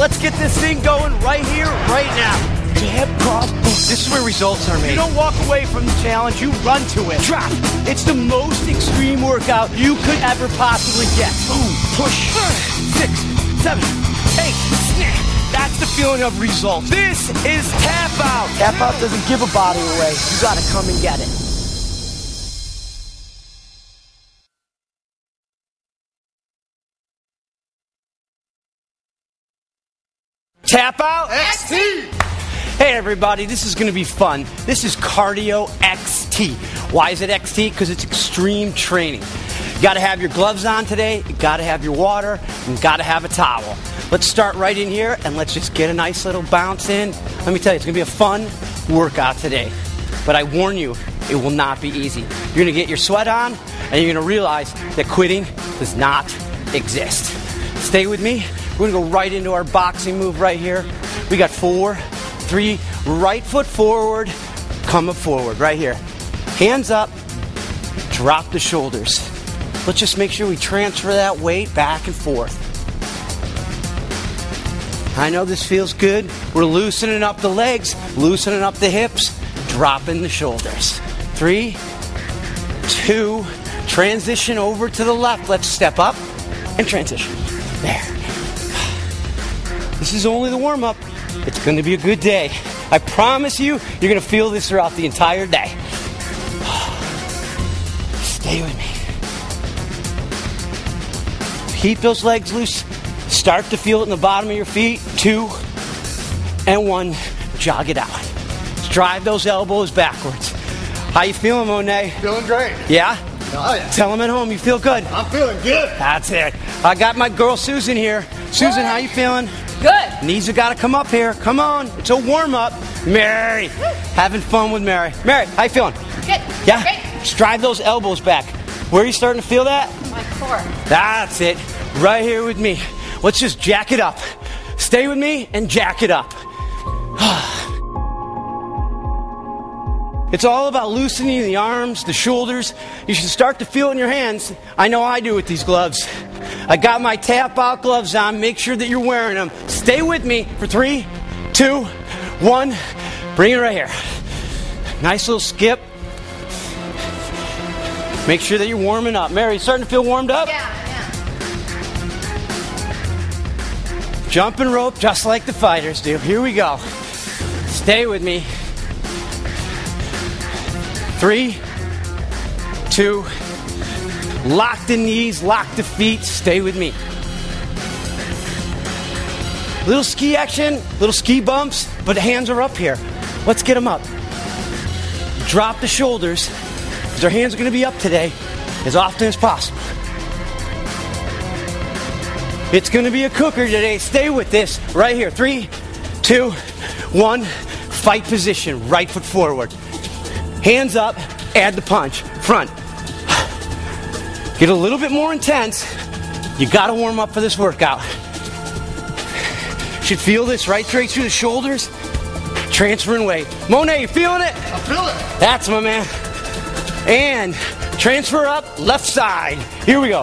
Let's get this thing going right here, right now. Jab, cross, boom. This is where results are made. You don't walk away from the challenge, you run to it. Drop. It's the most extreme workout you could ever possibly get. Boom, push. 6, 7, 8, snap. That's the feeling of results. This is tap out. Tap out doesn't give a body away. You gotta come and get it. Tap out XT. Hey everybody, this is going to be fun. This is Cardio XT. Why is it XT? Because it's extreme training. You got to have your gloves on today, you got to have your water, and you got to have a towel. Let's start right in here and let's just get a nice little bounce in. Let me tell you, it's going to be a fun workout today. But I warn you, it will not be easy. You're going to get your sweat on and you're going to realize that quitting does not exist. Stay with me. We're going to go right into our boxing move right here. We got 4, 3, right foot forward, come up forward, right here. Hands up, drop the shoulders. Let's just make sure we transfer that weight back and forth. I know this feels good. We're loosening up the legs, loosening up the hips, dropping the shoulders. 3, 2, transition over to the left. Let's step up and transition. There. This is only the warm-up. It's going to be a good day. I promise you, you're going to feel this throughout the entire day. Stay with me. Keep those legs loose. Start to feel it in the bottom of your feet. 2 and 1. Jog it out. Drive those elbows backwards. How you feeling, Monet? Feeling great. Yeah? Oh, yeah. Tell them at home you feel good. I'm feeling good. That's it. I got my girl Susan here. Susan, how you feeling? Good. Knees have got to come up here. Come on. It's a warm-up. Mary. Having fun with Mary. Mary, how you feeling? Good. Yeah? Great. Just drive those elbows back. Where are you starting to feel that? My core. That's it. Right here with me. Let's just jack it up. Stay with me and jack it up. It's all about loosening the arms, the shoulders. You should start to feel it in your hands. I know I do with these gloves. I got my tap out gloves on. Make sure that you're wearing them. Stay with me for 3, 2, 1. Bring it right here. Nice little skip. Make sure that you're warming up. Mary, starting to feel warmed up? Yeah. Jumping rope just like the fighters do. Here we go. Stay with me. 3, 2, lock the knees, lock the feet, stay with me. Little ski action, little ski bumps, but the hands are up here. Let's get them up. Drop the shoulders, because our hands are going to be up today as often as possible. It's going to be a cooker today. Stay with this right here. 3, 2, 1, fight position, right foot forward. Hands up, add the punch. Front. Get a little bit more intense. You got to warm up for this workout. Should feel this right straight through the shoulders. Transferring weight. Monet, you feeling it? I feel it. That's my man. And transfer up, left side. Here we go.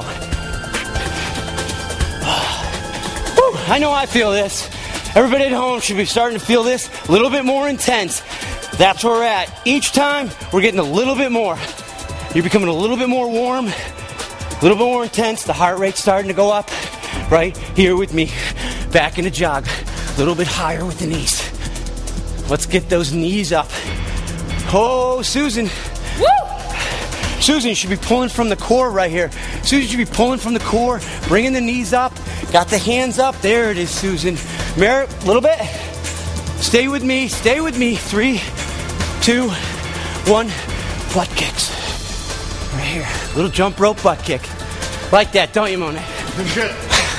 Whew, I know I feel this. Everybody at home should be starting to feel this a little bit more intense. That's where we're at. Each time, we're getting a little bit more. You're becoming a little bit more warm, a little bit more intense. The heart rate's starting to go up. Right here with me. Back in a jog. A little bit higher with the knees. Let's get those knees up. Oh, Susan. Woo! Susan, you should be pulling from the core right here. Susan should be pulling from the core, bringing the knees up. Got the hands up. There it is, Susan. Merritt, a little bit. Stay with me. Stay with me. 3, 2, 1. Butt kicks. Right here. Little jump rope butt kick. Like that, don't you, Monet? Good.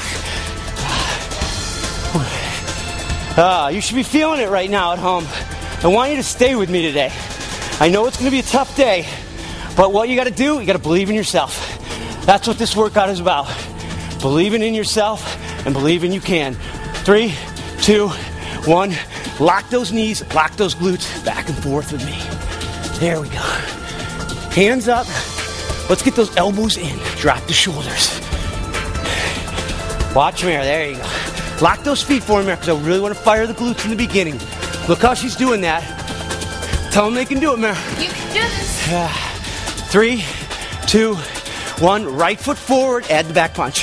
You should be feeling it right now at home. I want you to stay with me today. I know it's going to be a tough day, but what you got to do, you got to believe in yourself. That's what this workout is about. Believing in yourself and believing you can. 3, 2, 1. Lock those knees, lock those glutes back and forth with me. There we go. Hands up. Let's get those elbows in. Drop the shoulders. Watch me. There you go. Lock those feet for me, because I really want to fire the glutes in the beginning. Look how she's doing that. Tell them they can do it, Mary. You can do this. 3, 2, 1. Right foot forward. Add the back punch.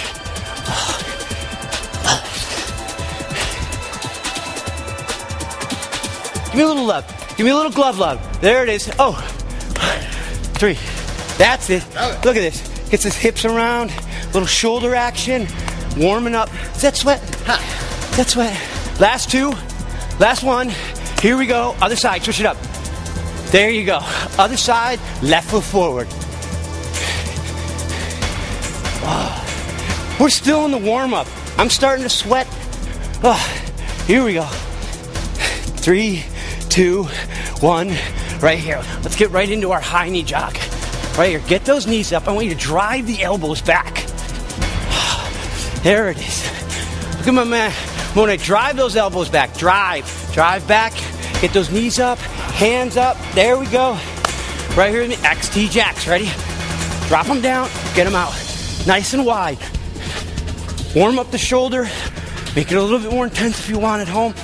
Give me a little love. Give me a little glove love. There it is. Oh. 3. That's it. Look at this. Gets his hips around. Little shoulder action. Warming up. Is that sweat? That's sweat. Last 2. Last 1. Here we go. Other side. Switch it up. There you go. Other side. Left foot forward. We're still in the warm-up. I'm starting to sweat. Here we go. 3, 2, 1. Right here. Let's get right into our high knee jog. Right here. Get those knees up. I want you to drive the elbows back. There it is. Look at my man. When I drive those elbows back. Drive back. Get those knees up. Hands up. There we go. Right here with me. XT jacks. Ready? Drop them down. Get them out. Nice and wide. Warm up the shoulder. Make it a little bit more intense if you want at home.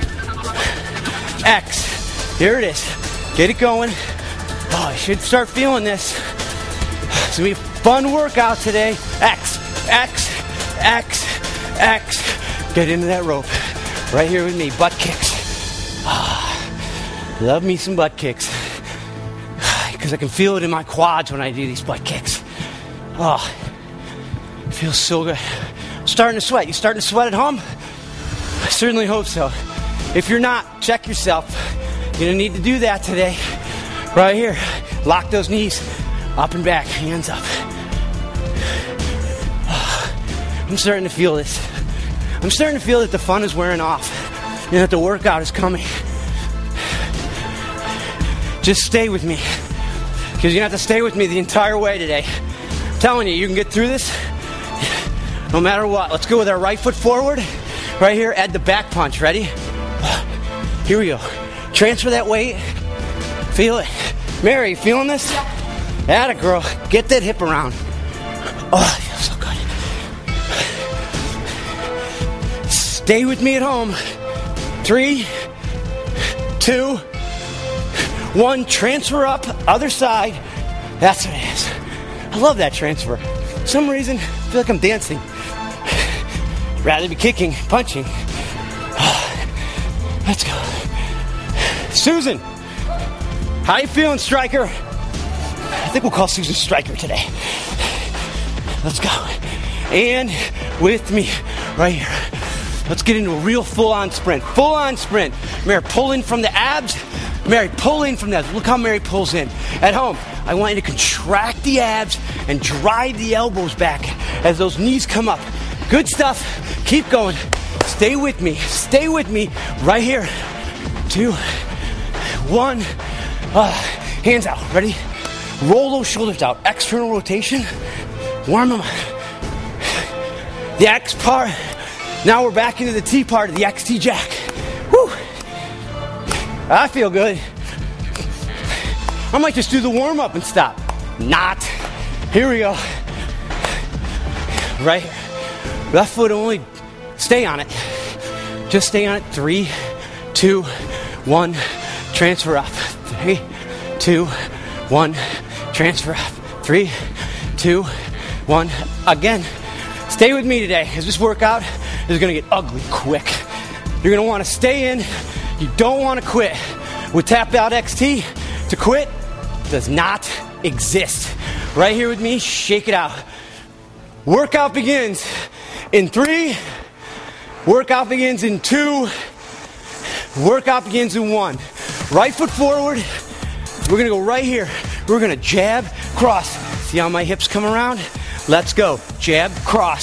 X. Here it is. Get it going. Oh, I should start feeling this. It's going to be a fun workout today. X. X. X. X. Get into that rope. Right here with me. Butt kicks. Love me some butt kicks. Because I can feel it in my quads when I do these butt kicks. Oh, it feels so good. Starting to sweat. You starting to sweat at home? I certainly hope so. If you're not, check yourself. You're going to need to do that today. Right here. Lock those knees. Up and back. Hands up. I'm starting to feel this. I'm starting to feel that the fun is wearing off. And that the workout is coming. Just stay with me. Because you have to stay with me the entire way today. I'm telling you, you can get through this no matter what. Let's go with our right foot forward. Right here, add the back punch. Ready? Here we go. Transfer that weight. Feel it. Mary, you feeling this? Atta girl. Get that hip around. Oh, it feels so good. Stay with me at home. 3, 2, 1. Transfer up. Other side. That's what it is. I love that transfer. For some reason, I feel like I'm dancing. Rather be kicking, punching. Let's go. Susan, how you feeling, Striker? I think we'll call Susan Striker today. Let's go. And with me, right here. Let's get into a real full-on sprint. Full-on sprint. Mary, pull in from the abs. Mary, pull in from that. Look how Mary pulls in. At home, I want you to contract the abs and drive the elbows back as those knees come up. Good stuff. Keep going. Stay with me. Stay with me. Right here. 2, 1. Hands out. Ready? Roll those shoulders out. External rotation. Warm them up. The X part. Now we're back into the T part of the XT jack. Woo! I feel good. I might just do the warm up and stop. Not. Here we go. Right here. Left foot only. Stay on it. Just stay on it. 3, 2, 1. Transfer up. 3, 2, 1. Transfer up. 3, 2, 1. Again. Stay with me today, because this workout is going to get ugly quick. You're going to want to stay in. You don't want to quit. With Tap Out XT, to quit does not exist. Right here with me, shake it out. Workout begins in 3. Workout begins in 2. Workout begins in 1. Right foot forward. We're going to go right here. We're going to jab, cross. See how my hips come around? Let's go. Jab, cross.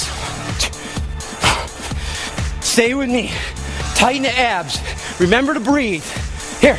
Stay with me. Tighten the abs. Remember to breathe. Here.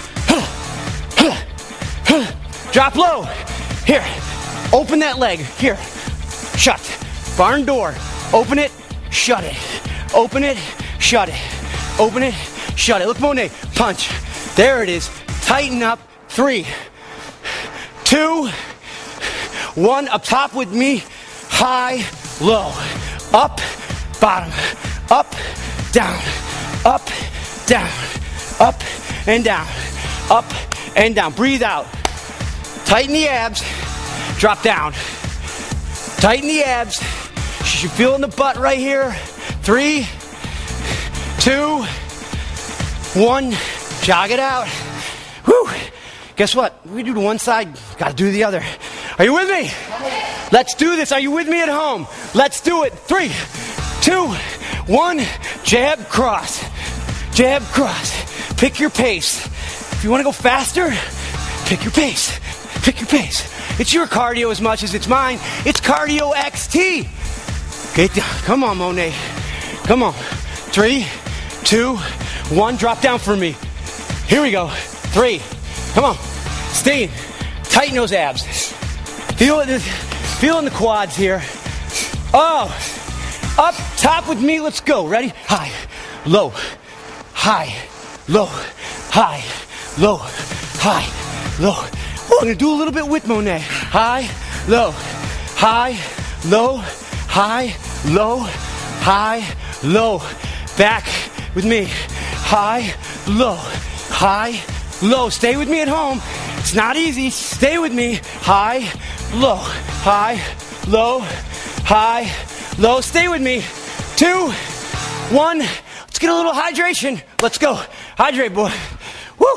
Drop low. Here. Open that leg. Here. Shut. Barn door. Open it. Shut it. Open it. Shut it. Open it. Shut it. Look, Monet. Punch. There it is. Tighten up. 3, 2, 1. Up top with me. High, low. Up, bottom. Up, down, up, down, up, and down, up, and down. Breathe out. Tighten the abs. Drop down. Tighten the abs. You should feel in the butt right here. 3, 2, 1. Jog it out. Whew. Guess what? We do the one side, gotta do the other. Are you with me? Let's do this. Are you with me at home? Let's do it. 3, 2, 1. Jab, cross. Jab, cross. Pick your pace. If you want to go faster, pick your pace. Pick your pace. It's your cardio as much as it's mine. It's Cardio XT. Get down. Come on, Monet. Come on. 3, 2, 1. Drop down for me. Here we go. 3. Come on. Stay in. Tighten those abs. Feel it in the quads here. Oh. Up top with me. Let's go. Ready? High. Low. High. Low. High. Low. High. Low. Oh, I'm going to do a little bit with Monet. High. Low. High. Low. High. Low. High. Low. Back with me. High. Low. High. Low. Stay with me at home. It's not easy. Stay with me. High. Low. High. Low. High. Low. Stay with me. 2, 1. Let's get a little hydration. Let's go. Hydrate, boy. Woo.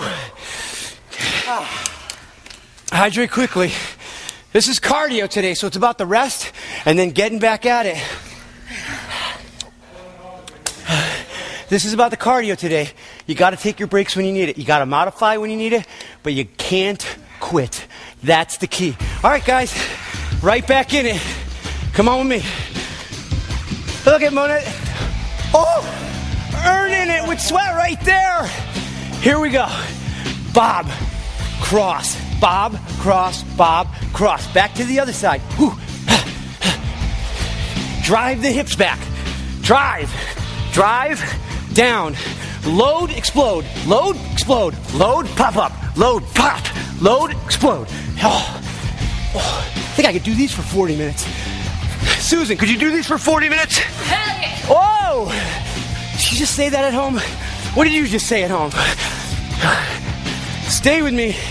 Hydrate quickly. This is cardio today, so it's about the rest and then getting back at it. This is about the cardio today. You got to take your breaks when you need it. You got to modify when you need it, but you can't quit. That's the key. All right, guys, right back in it. Come on with me. Look at Monet. Oh, earning it with sweat right there. Here we go. Bob, cross, bob, cross, bob, cross. Back to the other side. Whew. Drive the hips back. Drive, drive, down. Load, explode. Load, explode. Load, pop up. Load, pop. Load, explode. Oh, I think I could do these for 40 minutes. Susan, could you do these for 40 minutes? Hell yeah. Whoa! Did you just say that at home? What did you just say at home? Stay with me.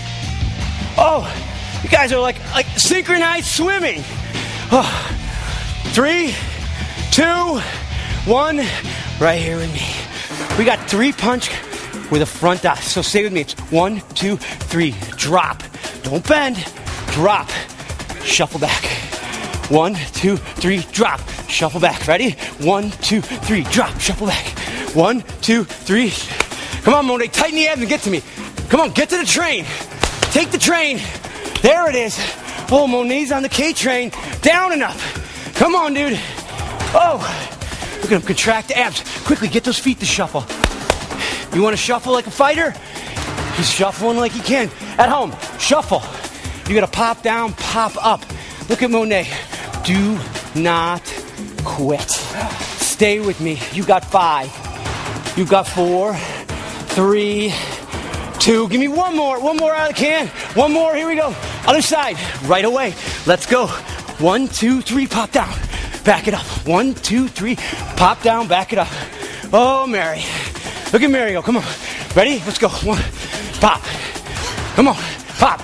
Oh, you guys are like synchronized swimming. Oh. 3, 2, 1. Right here with me. We got 3 punch with a front dive. So stay with me. It's 1, 2, 3. Drop. Don't bend. Drop. Shuffle back. 1, 2, 3. Drop. Shuffle back. Ready? 1, 2, 3. Drop. Shuffle back. 1, 2, 3. Come on, Monet. Tighten the abs and get to me. Come on, get to the train. Take the train. There it is. Oh, Monet's on the K train. Down and up. Come on, dude. Oh, look at him. Contract the abs. Quickly, get those feet to shuffle. You want to shuffle like a fighter? He's shuffling like he can. At home, shuffle. You got to pop down, pop up. Look at Monet. Do not quit. Stay with me. You got 5. You got 4, 3, 2. Give me one more out of the can. One more. Here we go. Other side. Right away. Let's go. 1, 2, 3. Pop down. Back it up. 1, 2, 3. Pop down. Back it up. Oh, Mary. Look at Mary go. Come on. Ready? Let's go. 1. Pop. Come on. Pop.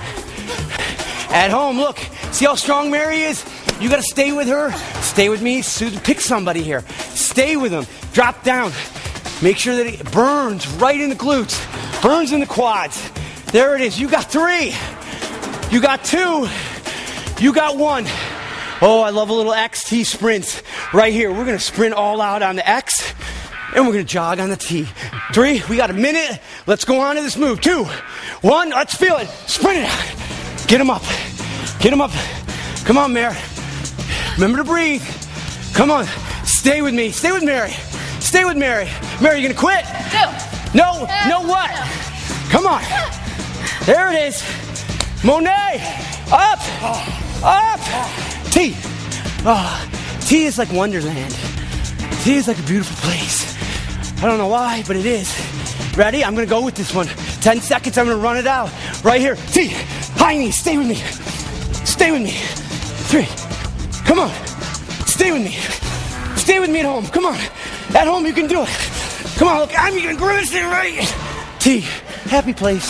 At home, look. See how strong Mary is? You got to stay with her. Stay with me. Susan, pick somebody here. Stay with them. Drop down. Make sure that it burns right in the glutes. Burns in the quads. There it is. You got 3. You got 2. You got 1. Oh, I love a little XT sprints right here. We're going to sprint all out on the X, and we're going to jog on the T. 3. We got a minute. Let's go on to this move. 2, 1. Let's feel it. Sprint it out. Get them up. Get them up. Come on, Mary. Remember to breathe. Come on. Stay with me. Stay with Mary. Stay with Mary. Mary, you going to quit? No. No what? Come on. There it is. Monet. Up. Up. T. Oh, T is like Wonderland. T is like a beautiful place. I don't know why, but it is. Ready? I'm going to go with this one. 10 seconds. I'm going to run it out. Right here. T. High knees. Stay with me. Stay with me. 3. Come on. Stay with me. Stay with me at home. Come on. At home, you can do it. Come on, look, I'm even grimacing right. T, happy place.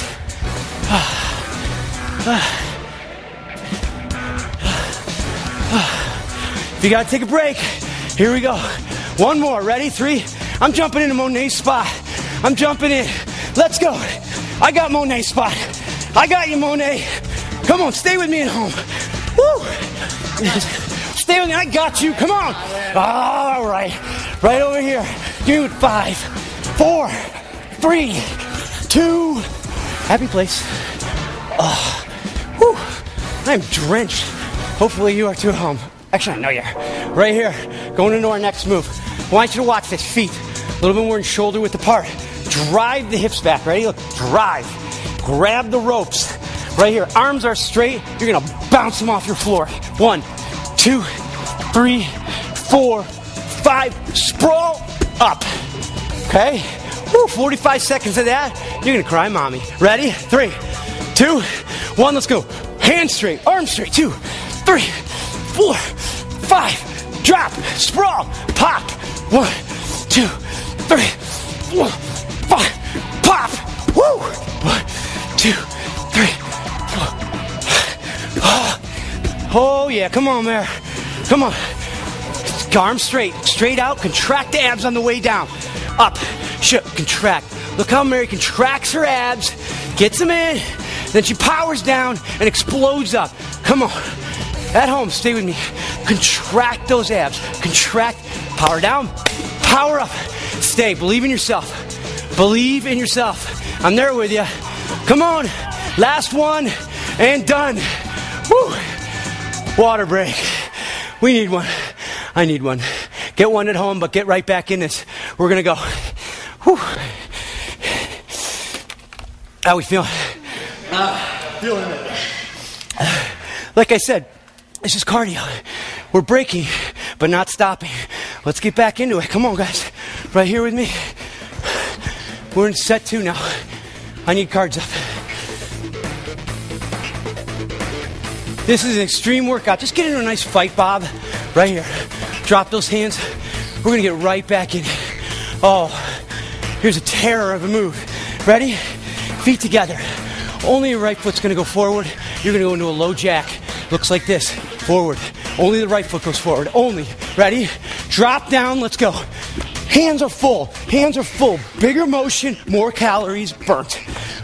If you gotta take a break, here we go. One more, ready? 3. I'm jumping into Monet's spot. I'm jumping in. Let's go. I got Monet's spot. I got you, Monet. Come on, stay with me at home. Woo! Stay with me, I got you, come on. All right, right over here. Give me 5, 4, 3, 2. Happy place. Whew. I'm drenched. Hopefully you are too at home. Actually, I know you are. Right here, going into our next move. I want you to watch this. Feet, a little bit more in shoulder width apart. Drive the hips back, ready? Look, drive. Grab the ropes. Right here, arms are straight. You're gonna bounce them off your floor. 1, 2, 3, 4, 5. Sprawl up. Okay? Woo, 45 seconds of that. You're gonna cry, mommy. Ready? 3, 2, 1. Let's go. Hands straight, arms straight. 2, 3, 4, 5. Drop. Sprawl. Pop. 1, 2, 3, 4, 5. Pop. Woo. 1, 2, 3, 4. Oh yeah, come on, Mare. Come on. Arms straight, straight out. Contract the abs on the way down. Up, contract. Look how Mary contracts her abs, gets them in, then she powers down and explodes up. Come on. At home, stay with me. Contract those abs. Contract, power down, power up. Stay, believe in yourself. Believe in yourself. I'm there with you. Come on. Last one and done. Woo. Water break. We need one. I need one. Get one at home, but get right back in this. We're gonna go. Whew. How we feeling? Feeling it. Like I said, this is cardio. We're breaking, but not stopping. Let's get back into it. Come on, guys. Right here with me. We're in set 2 now. I need cards up. This is an extreme workout. Just get into a nice fight, Bob. Right here. Drop those hands. We're gonna get right back in. Oh, here's a terror of a move. Ready? Feet together. Only your right foot's gonna go forward. You're gonna go into a low jack. Looks like this. Forward. Only the right foot goes forward. Only. Ready? Drop down. Let's go. Hands are full. Hands are full. Bigger motion, more calories burnt.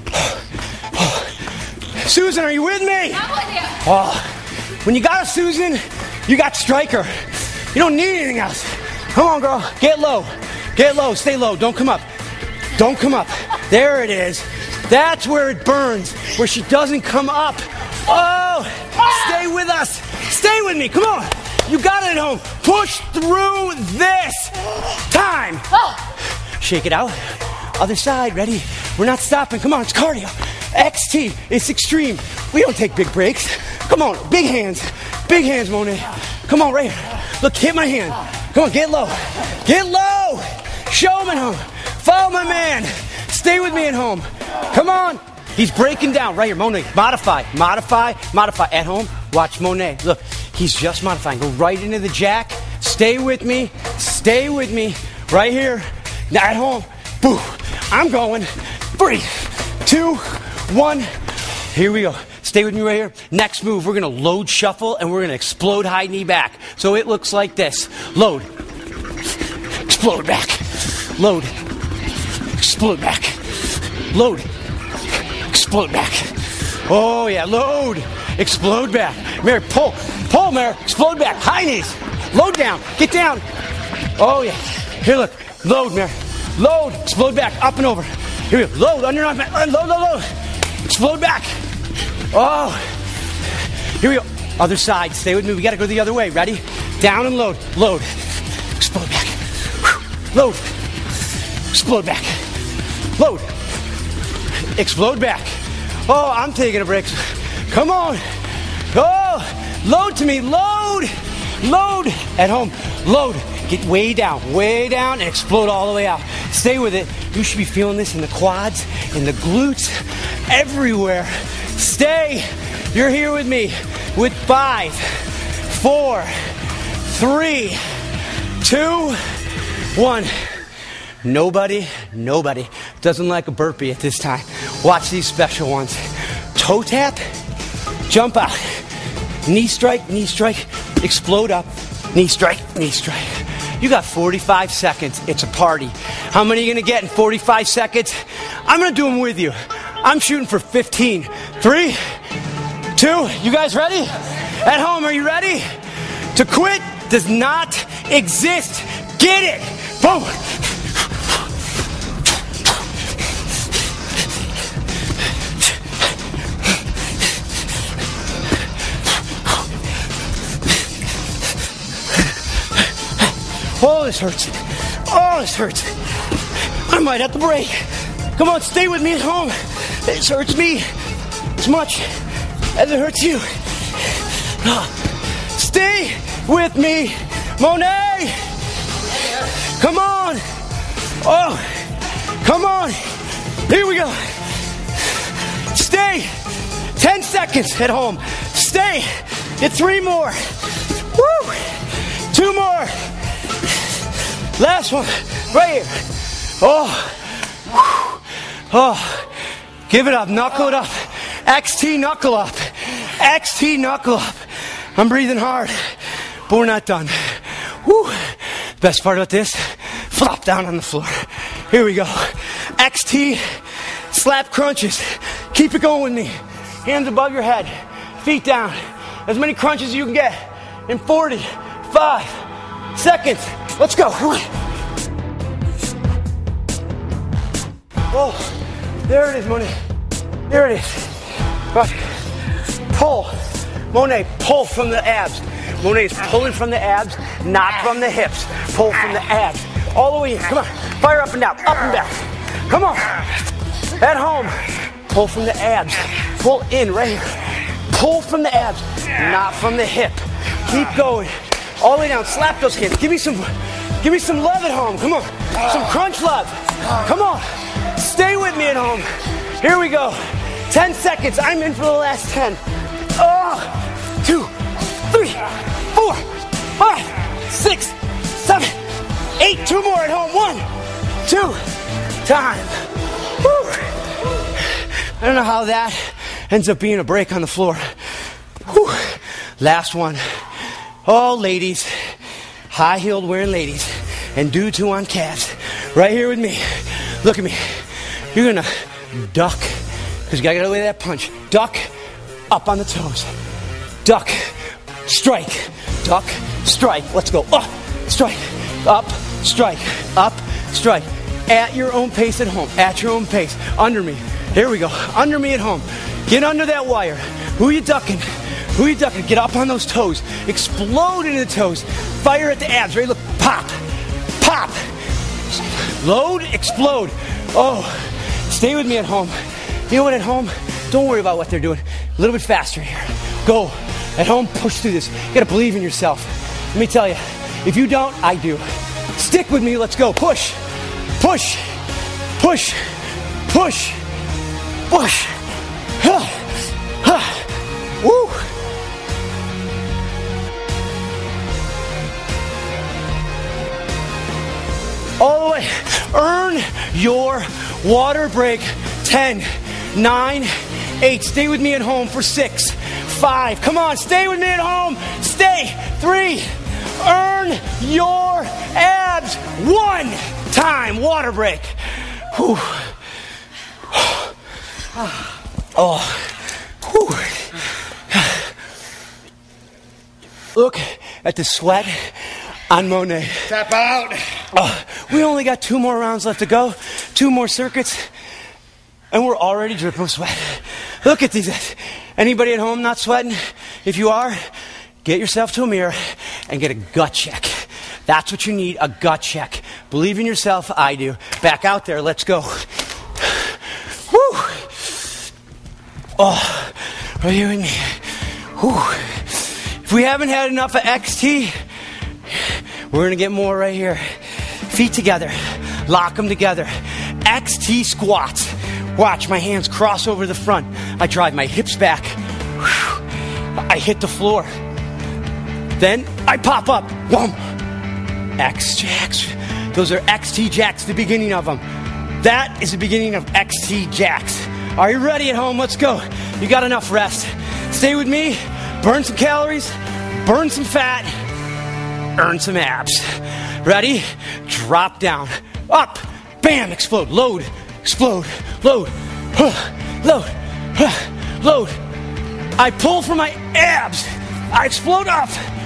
Susan, are you with me? I'm with you. Oh, when you got a Susan, you got Striker. You don't need anything else. Come on, girl. Get low. Get low. Stay low. Don't come up. Don't come up. There it is. That's where it burns, where she doesn't come up. Oh, stay with us. Stay with me. Come on. You got it at home. Push through this. Time. Shake it out. Other side. Ready? We're not stopping. Come on. It's cardio. XT. It's extreme. We don't take big breaks. Come on. Big hands. Big hands, Monet. Come on, right here. Look, hit my hand. Come on, get low. Get low. Show him at home. Follow my man. Stay with me at home. Come on. He's breaking down. Right here, Monet. Modify. Modify. Modify. At home, watch Monet. Look, he's just modifying. Go right into the jack. Stay with me. Stay with me. Right here. Now at home. Boo. I'm going. 3, 2, 1. Here we go. Stay with me right here. Next move, we're going to load shuffle and we're going to explode high knee back. So it looks like this. Load. Explode back. Load. Explode back. Load. Explode back. Oh yeah, load. Explode back. Mary, pull. Pull, Mary. Explode back. High knees. Load down. Get down. Oh yeah. Here, look. Load, Mary. Load. Explode back. Up and over. Here we go. Load. Under and off. Load, load, load. Explode back. Oh, here we go. Other side. Stay with me. We got to go the other way. Ready? Down and load. Load. Explode back. Load. Explode back. Load. Explode back. Oh, I'm taking a break. Come on. Oh, load to me. Load. Load. At home. Load. Get way down and explode all the way out. Stay with it. You should be feeling this in the quads, in the glutes, everywhere. Stay. You're here with me with 5, 4, 3, 2, 1. Nobody doesn't like a burpee at this time. Watch these special ones. Toe tap, jump out. Knee strike, explode up. Knee strike. You got 45 seconds. It's a party. How many are you going to get in 45 seconds? I'm going to do them with you. I'm shooting for 15. 3, 2, you guys ready? At home, are you ready? To quit does not exist. Get it. Boom. Oh, this hurts. I might have to break. Come on, stay with me at home. This hurts me as much as it hurts you. Stay with me, Monet. Come on. Oh, come on. Here we go. Stay. 10 seconds at home. Stay. Get 3 more. Woo. 2 more. Last one, right here. Oh, give it up, knuckle it up. XT knuckle up. XT knuckle up. I'm breathing hard, but we're not done. Woo. Best part about this, flop down on the floor. Here we go. XT slap crunches. Keep it going with me. Hands above your head, feet down. As many crunches as you can get in 45 seconds. Let's go. Oh, there it is, Monet. There it is. Right. Pull. Monet, pull from the abs. Monet is pulling from the abs, not from the hips. Pull from the abs. All the way in. Come on. Fire up and down. Up and down. Come on. At home. Pull from the abs. Pull in right here. Pull from the abs, not from the hip. Keep going. All the way down. Slap those hands. Give me some love at home. Come on. Some crunch love. Come on. Stay with me at home. Here we go. 10 seconds. I'm in for the last 10. 2, 3, 4, 5, 6, 7, 8. 2 more at home. 1, 2. Time. Woo. I don't know how that ends up being a break on the floor. Woo. Last one. Oh, ladies. High-heeled wearing ladies. And dudes who on calves. Right here with me. Look at me. You're going to duck. Because you got to get away with that punch. Duck. Up on the toes. Duck. Strike. Duck. Strike. Let's go. Strike. Up. Strike. Up. Strike. At your own pace at home. At your own pace. Under me. Here we go. Under me at home. Get under that wire. Who are you ducking? Who are you ducking? Get up on those toes. Explode into the toes. Fire at the abs. Ready? Look. Pop. Pop. Load. Explode. Oh. Stay with me at home. You know what? At home, don't worry about what they're doing. A little bit faster here. Go. At home, push through this. You gotta believe in yourself. Let me tell you, if you don't, I do. Stick with me. Let's go. Push. Push. Push. Push. Push. Woo. All the way. Earn your water break. 10, 9, 8. Stay with me at home for 6, 5. Come on, stay with me at home. Stay. 3. Earn your abs. 1 time. Water break. Whew. Oh. Whew. Look at the sweat on Monet. Tap out. We only got 2 more rounds left to go. 2 more circuits. And we're already dripping with sweat. Look at these. Anybody at home not sweating? If you are, get yourself to a mirror and get a gut check. That's what you need, a gut check. Believe in yourself, I do. Back out there, let's go. Woo! Oh, are you and me? Whew. If we haven't had enough of XT, we're gonna get more right here. Feet together, lock them together. XT squats. Watch, my hands cross over the front. I drive my hips back. I hit the floor. Then I pop up. Boom. Those are XT jacks, the beginning of them. That is the beginning of XT jacks. Are you ready at home? Let's go. You got enough rest. Stay with me. Burn some calories. Burn some fat. Earn some abs. Ready? Drop down. Up. Bam. Explode. Load. Explode. Load. Load. Load. I pull from my abs. I explode up.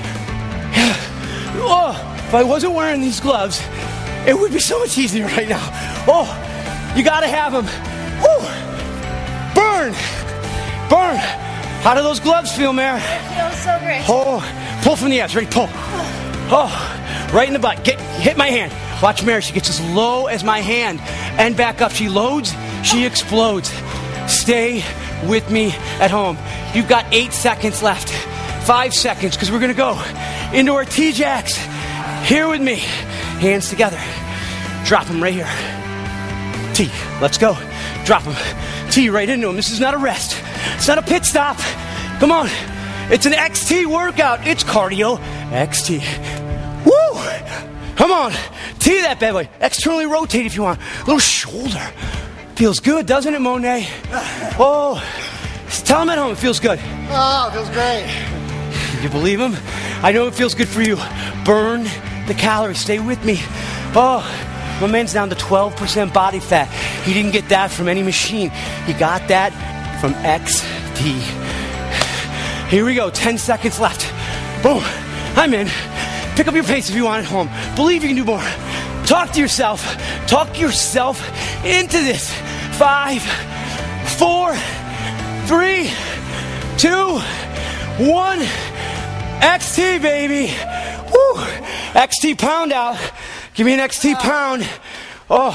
Oh, if I wasn't wearing these gloves, it would be so much easier right now. Oh, you gotta have them. Woo. Burn. Burn. How do those gloves feel, Mare? It feels so great. Oh, pull from the abs. Ready? Pull. Oh, right in the butt. Hit my hand. Watch Mare. She gets as low as my hand and back up. She loads. She explodes. Stay with me at home. You've got 8 seconds left. 5 seconds, because we're going to go into our T-Jacks. Here with me. Hands together. Drop them right here. T. Let's go. Drop them. T right into them. This is not a rest. It's not a pit stop. Come on. It's an XT workout. It's cardio XT. Woo! Come on. T that bad boy. Externally rotate if you want. A little shoulder. Feels good, doesn't it, Monet? Oh. Tell him at home it feels good. Oh, it feels great. You believe him? I know it feels good for you. Burn the calories. Stay with me. Oh, my man's down to 12% body fat. He didn't get that from any machine. He got that from XT. Here we go. 10 seconds left. Boom. I'm in. Pick up your pace if you want at home. Believe you can do more. Talk to yourself. Talk yourself into this. 5, 4, 3, 2, 1. XT, baby. Woo. XT pound out. Give me an XT pound. Oh.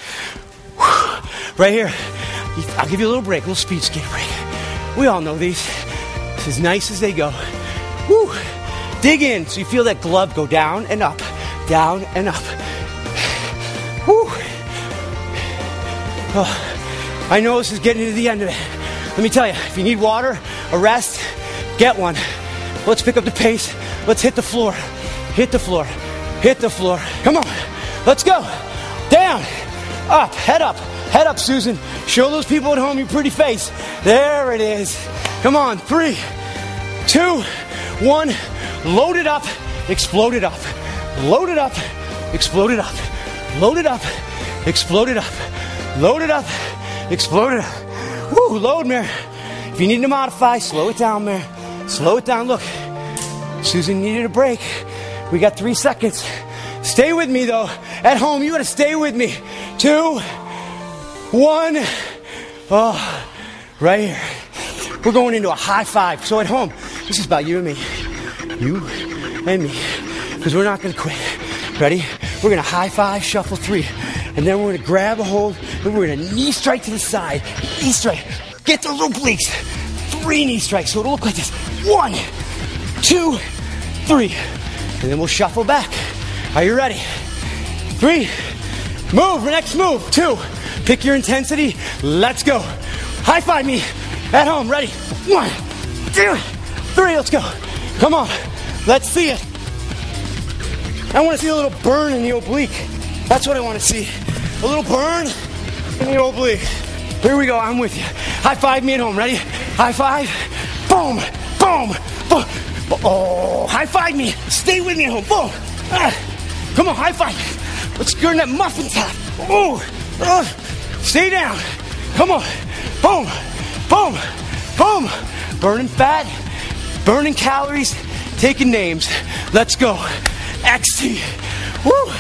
Right here. I'll give you a little break, a little speed skate break. We all know these. It's as nice as they go. Woo. Dig in so you feel that glove go down and up. Down and up. Woo. Oh. I know this is getting to the end of it. Let me tell you, if you need water, a rest, get one. Let's pick up the pace. Let's hit the floor. Hit the floor. Hit the floor. Come on. Let's go. Down. Up. Head up. Head up, Susan. Show those people at home your pretty face. There it is. Come on. 3, 2, 1. Load it up. Explode it up. Load it up. Explode it up. Load it up. Explode it up. Load it up. Explode it up. Woo. Load, Mare. If you need to modify, slow it down, Mare. Slow it down. Look, Susan needed a break. We got 3 seconds. Stay with me, though. At home, you got to stay with me. 2, 1. Oh, right here. We're going into a high five. So at home, this is about you and me. You and me. Because we're not going to quit. Ready? We're going to high five, shuffle 3. And then we're going to grab a hold. And we're going to knee strike to the side. Knee strike. Get those obliques. 3 knee strikes. So it'll look like this. 1, 2, 3. And then we'll shuffle back. Are you ready? 3. Move. Next move. 2. Pick your intensity. Let's go. High five me at home. Ready? 1, 2, 3. Let's go. Come on. Let's see it. I want to see a little burn in the oblique. That's what I want to see. A little burn in the oblique. Here we go. I'm with you. High five me at home. Ready? High five. Boom. Boom. Boom. Oh, high five me. Stay with me at home. Boom. Come on, high five. Let's earn that muffin top. Oh. Stay down. Come on. Boom. Boom. Boom. Burning fat. Burning calories. Taking names. Let's go. XT. Woo.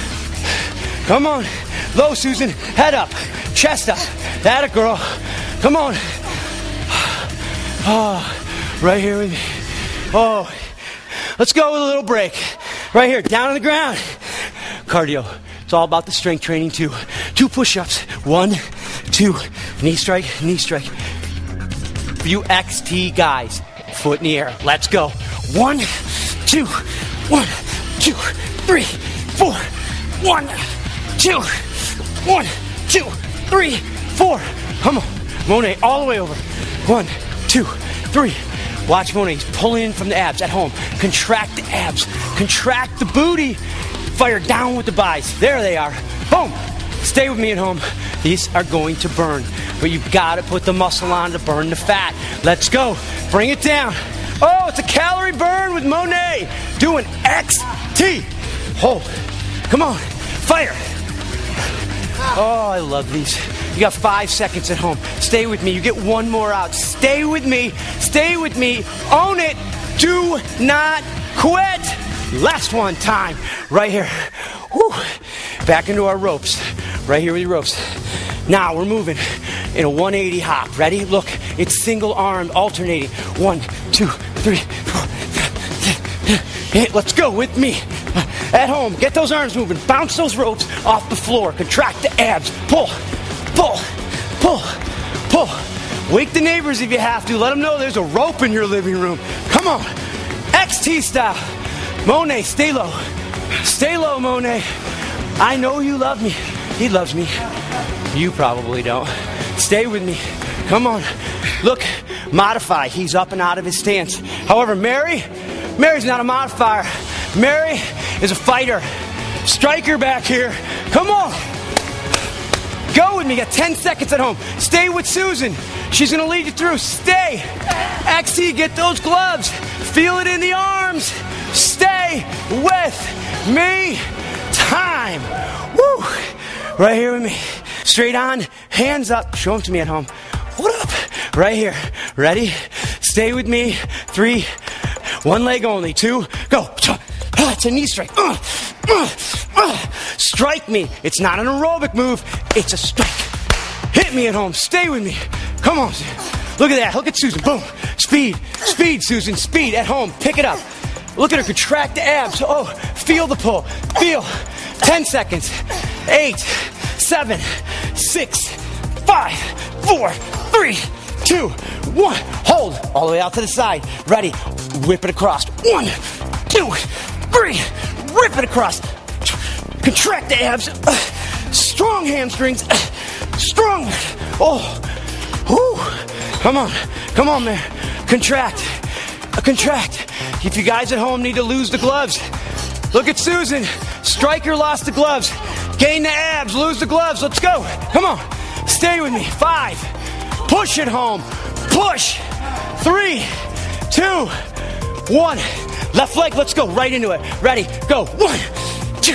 Come on. Low, Susan. Head up. Chest up. That a girl. Come on. Oh, right here with me. Oh, let's go with a little break. Right here, down on the ground. Cardio. It's all about the strength training too. 2 push-ups. 1, 2. Knee strike, knee strike. For you XT guys, foot in the air. Let's go. 1, 2. 1, 2, 3, 4. 1, 2. 1, 2, 3, 4. Come on. Monet, all the way over. 1, 2, 3. Watch Monet. He's pulling in from the abs at home. Contract the abs. Contract the booty. Fire down with the buys. There they are. Boom. Stay with me at home. These are going to burn, but you've got to put the muscle on to burn the fat. Let's go. Bring it down. Oh, it's a calorie burn with Monet doing XT. Hold. Come on. Fire. Oh, I love these. You got 5 seconds at home. Stay with me. You get one more out. Stay with me. Stay with me. Own it. Do not quit. Last one. Time. Right here. Woo. Back into our ropes. Right here with your ropes. Now we're moving in a 180 hop. Ready? Look, it's single arm alternating. 1, 2, 3, 4. Hey, let's go with me. At home, get those arms moving. Bounce those ropes off the floor. Contract the abs. Pull, pull, pull, pull. Wake the neighbors if you have to. Let them know there's a rope in your living room. Come on. XT style. Monet, stay low. Stay low, Monet. I know you love me. He loves me. You probably don't. Stay with me. Come on. Look, modify. He's up and out of his stance. However, Mary's not a modifier. Mary is a fighter. Striker back here. Come on. Go with me. Got 10 seconds at home. Stay with Susan. She's going to lead you through. Stay. XT, get those gloves. Feel it in the arms. Stay with me. Time. Woo. Right here with me. Straight on. Hands up. Show them to me at home. Hold up. Right here. Ready? Stay with me. 3. One leg only. 2. Go. It's a knee strike. Strike me. It's not an aerobic move. It's a strike. Hit me at home. Stay with me. Come on. Look at that. Look at Susan. Boom. Speed. Speed, Susan. Speed at home. Pick it up. Look at her. Contract the abs. Oh, feel the pull. Feel. 10 seconds. 8, 7, 6, 5, 4, 3, 2, 1. Hold. All the way out to the side. Ready. Whip it across. 1, 2, 3. Rip it across. Contract the abs. Strong hamstrings. Strong. Oh. Whew. Come on. Come on, man. Contract. Contract. If you guys at home need to lose the gloves, look at Susan. Striker lost the gloves. Gain the abs. Lose the gloves. Let's go. Come on. Stay with me. 5. Push it home. Push. 3, 2, 1. Left leg. Let's go. Right into it. Ready. Go. 1, 2.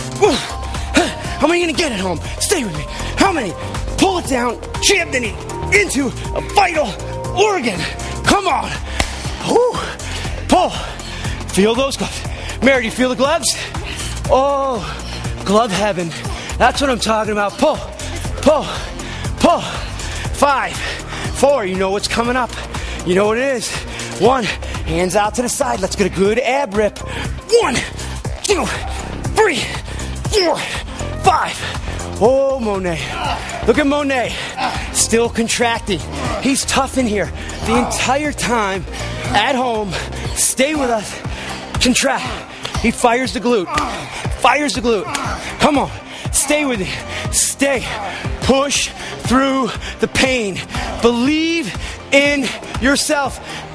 How many are you going to get at home? Stay with me. How many? Pull it down. Jam the knee into a vital organ. Come on. Whew. Pull. Feel those gloves. Mary, do you feel the gloves? Oh, glove heaven. That's what I'm talking about. Pull, pull, pull. 5, 4. You know what's coming up. You know what it is. 1. Hands out to the side. Let's get a good ab rip. 1, 2, 3, 4, 5. Oh, Monet. Look at Monet. Still contracting. He's tough in here. The entire time at home. Stay with us. Contract. He fires the glute. Fires the glute. Come on. Stay with me. Stay. Push through the pain. Believe in yourself.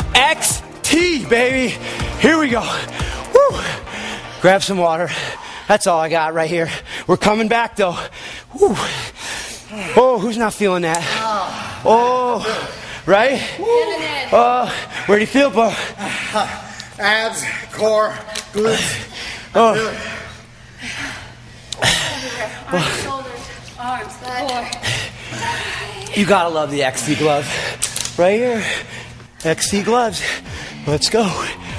XT, baby. Here we go. Woo. Grab some water. That's all I got right here. We're coming back, though. Woo. Oh, who's not feeling that? Oh, right? Where do you feel, Bo? Abs, core, glutes. Oh. Arms, shoulders, arms, core. You gotta love the XT glove. Right here. XT gloves. Let's go.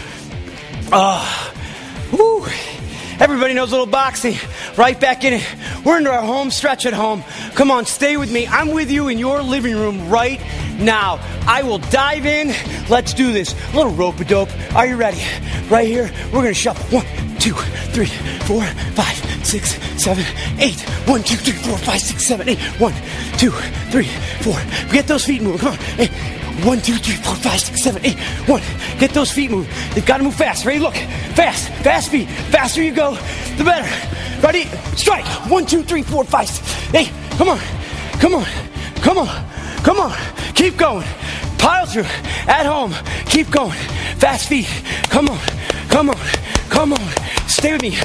Woo. Everybody knows a little boxing. Right back in it. We're into our home stretch at home. Come on, stay with me. I'm with you in your living room right now. I will dive in. Let's do this. A little rope-a-dope. Are you ready? Right here, we're gonna shuffle. 1, 2, 3, 4, 5, 6, 7, 8. 1, 2, 3, 4, 5, 6, 7, 8. 1, 2, 3, 4. Get those feet moving. Come on. 1, 2, 3, 4, 5, 6, 7, 8. 1. Get those feet moving. They've got to move fast. Ready? Look. Fast. Fast feet. Faster you go, the better. Ready? Strike. 1, 2, 3, 4, 5, 6. Hey, come on. Come on. Come on. Come on. Keep going. Pile through. At home. Keep going. Fast feet. Come on. Come on. Come on. Stay with me.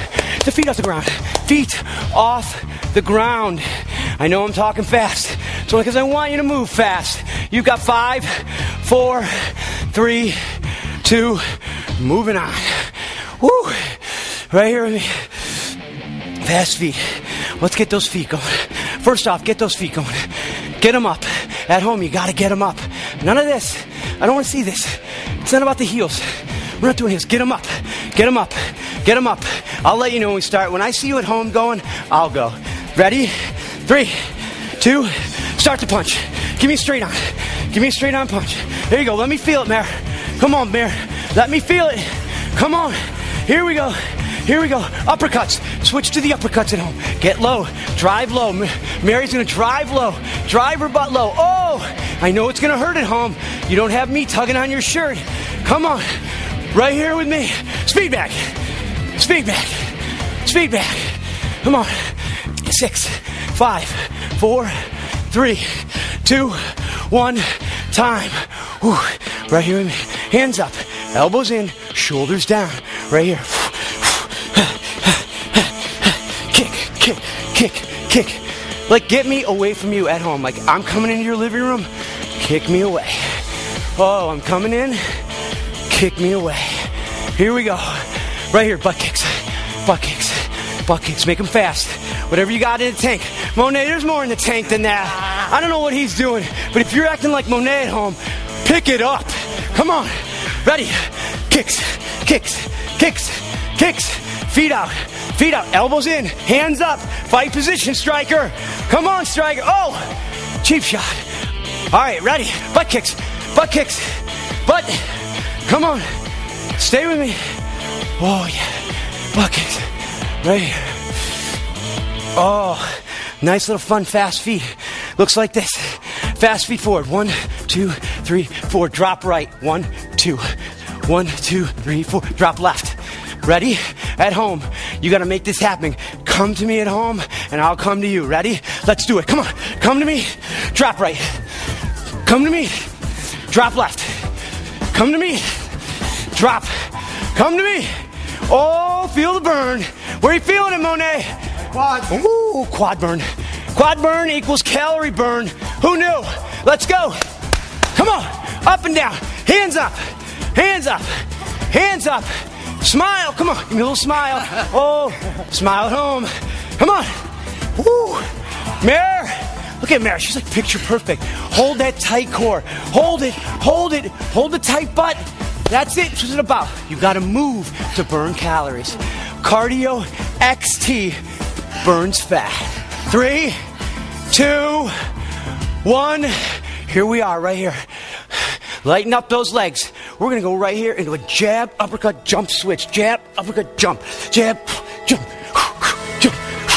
the feet off the ground. Feet off the ground. I know I'm talking fast. It's only because I want you to move fast. You've got 5, 4, 3, 2, moving on. Woo! Right here with me. Fast feet. Let's get those feet going. First off, get those feet going. Get them up. At home, you got to get them up. None of this. I don't want to see this. It's not about the heels. We're not doing heels. Get them up. Get them up. Get them up. I'll let you know when we start. When I see you at home going, I'll go. Ready? 3, 2, start to punch. Give me a straight on. Give me a straight on punch. There you go. Let me feel it, Mare. Come on, Mare. Let me feel it. Come on. Here we go. Here we go. Uppercuts. Switch to the uppercuts at home. Get low. Drive low. Mary's going to drive low. Drive her butt low. Oh, I know it's going to hurt at home. You don't have me tugging on your shirt. Come on. Right here with me. Speed back. Speed back. Speed back. Come on. 6, 5, 4, 3, 2, 1. Time. Whew. Right here with me. Hands up. Elbows in. Shoulders down. Right here. Kick, kick, kick. Like, get me away from you at home. Like, I'm coming into your living room, kick me away. Oh, I'm coming in, kick me away. Here we go. Right here, butt kicks, butt kicks, butt kicks. Make them fast. Whatever you got in the tank. Monet, there's more in the tank than that. I don't know what he's doing, but if you're acting like Monet at home, pick it up. Come on. Ready? Kicks, kicks, kicks, kicks. Feet out. Feet out, elbows in, hands up, fight position, striker. Come on, striker. Oh, cheap shot. All right, ready. Butt kicks, butt kicks, butt. Come on, stay with me. Oh, yeah, butt kicks, right here. Oh, nice little fun, fast feet. Looks like this. Fast feet forward. 1, 2, 3, 4. Drop right. 1, 2. 1, 2, 3, 4. Drop left. Ready? At home. You got to make this happen. Come to me at home, and I'll come to you. Ready? Let's do it. Come on. Come to me. Drop right. Come to me. Drop left. Come to me. Drop. Come to me. Oh, feel the burn. Where are you feeling it, Monet? Quads. Ooh, quad burn. Quad burn equals calorie burn. Who knew? Let's go. Come on. Up and down. Hands up. Hands up. Hands up. Smile. Come on. Give me a little smile. Oh, smile at home. Come on. Woo. Mare. Look at Mare. She's like picture perfect. Hold that tight core. Hold it. Hold it. Hold the tight butt. That's it. What's it about? You got to move to burn calories. Cardio XT burns fat. 3, 2, 1. Here we are right here. Lighten up those legs. We're going to go right here into a jab, uppercut, jump switch. Jab, uppercut, jump. Jab, jump. Jump.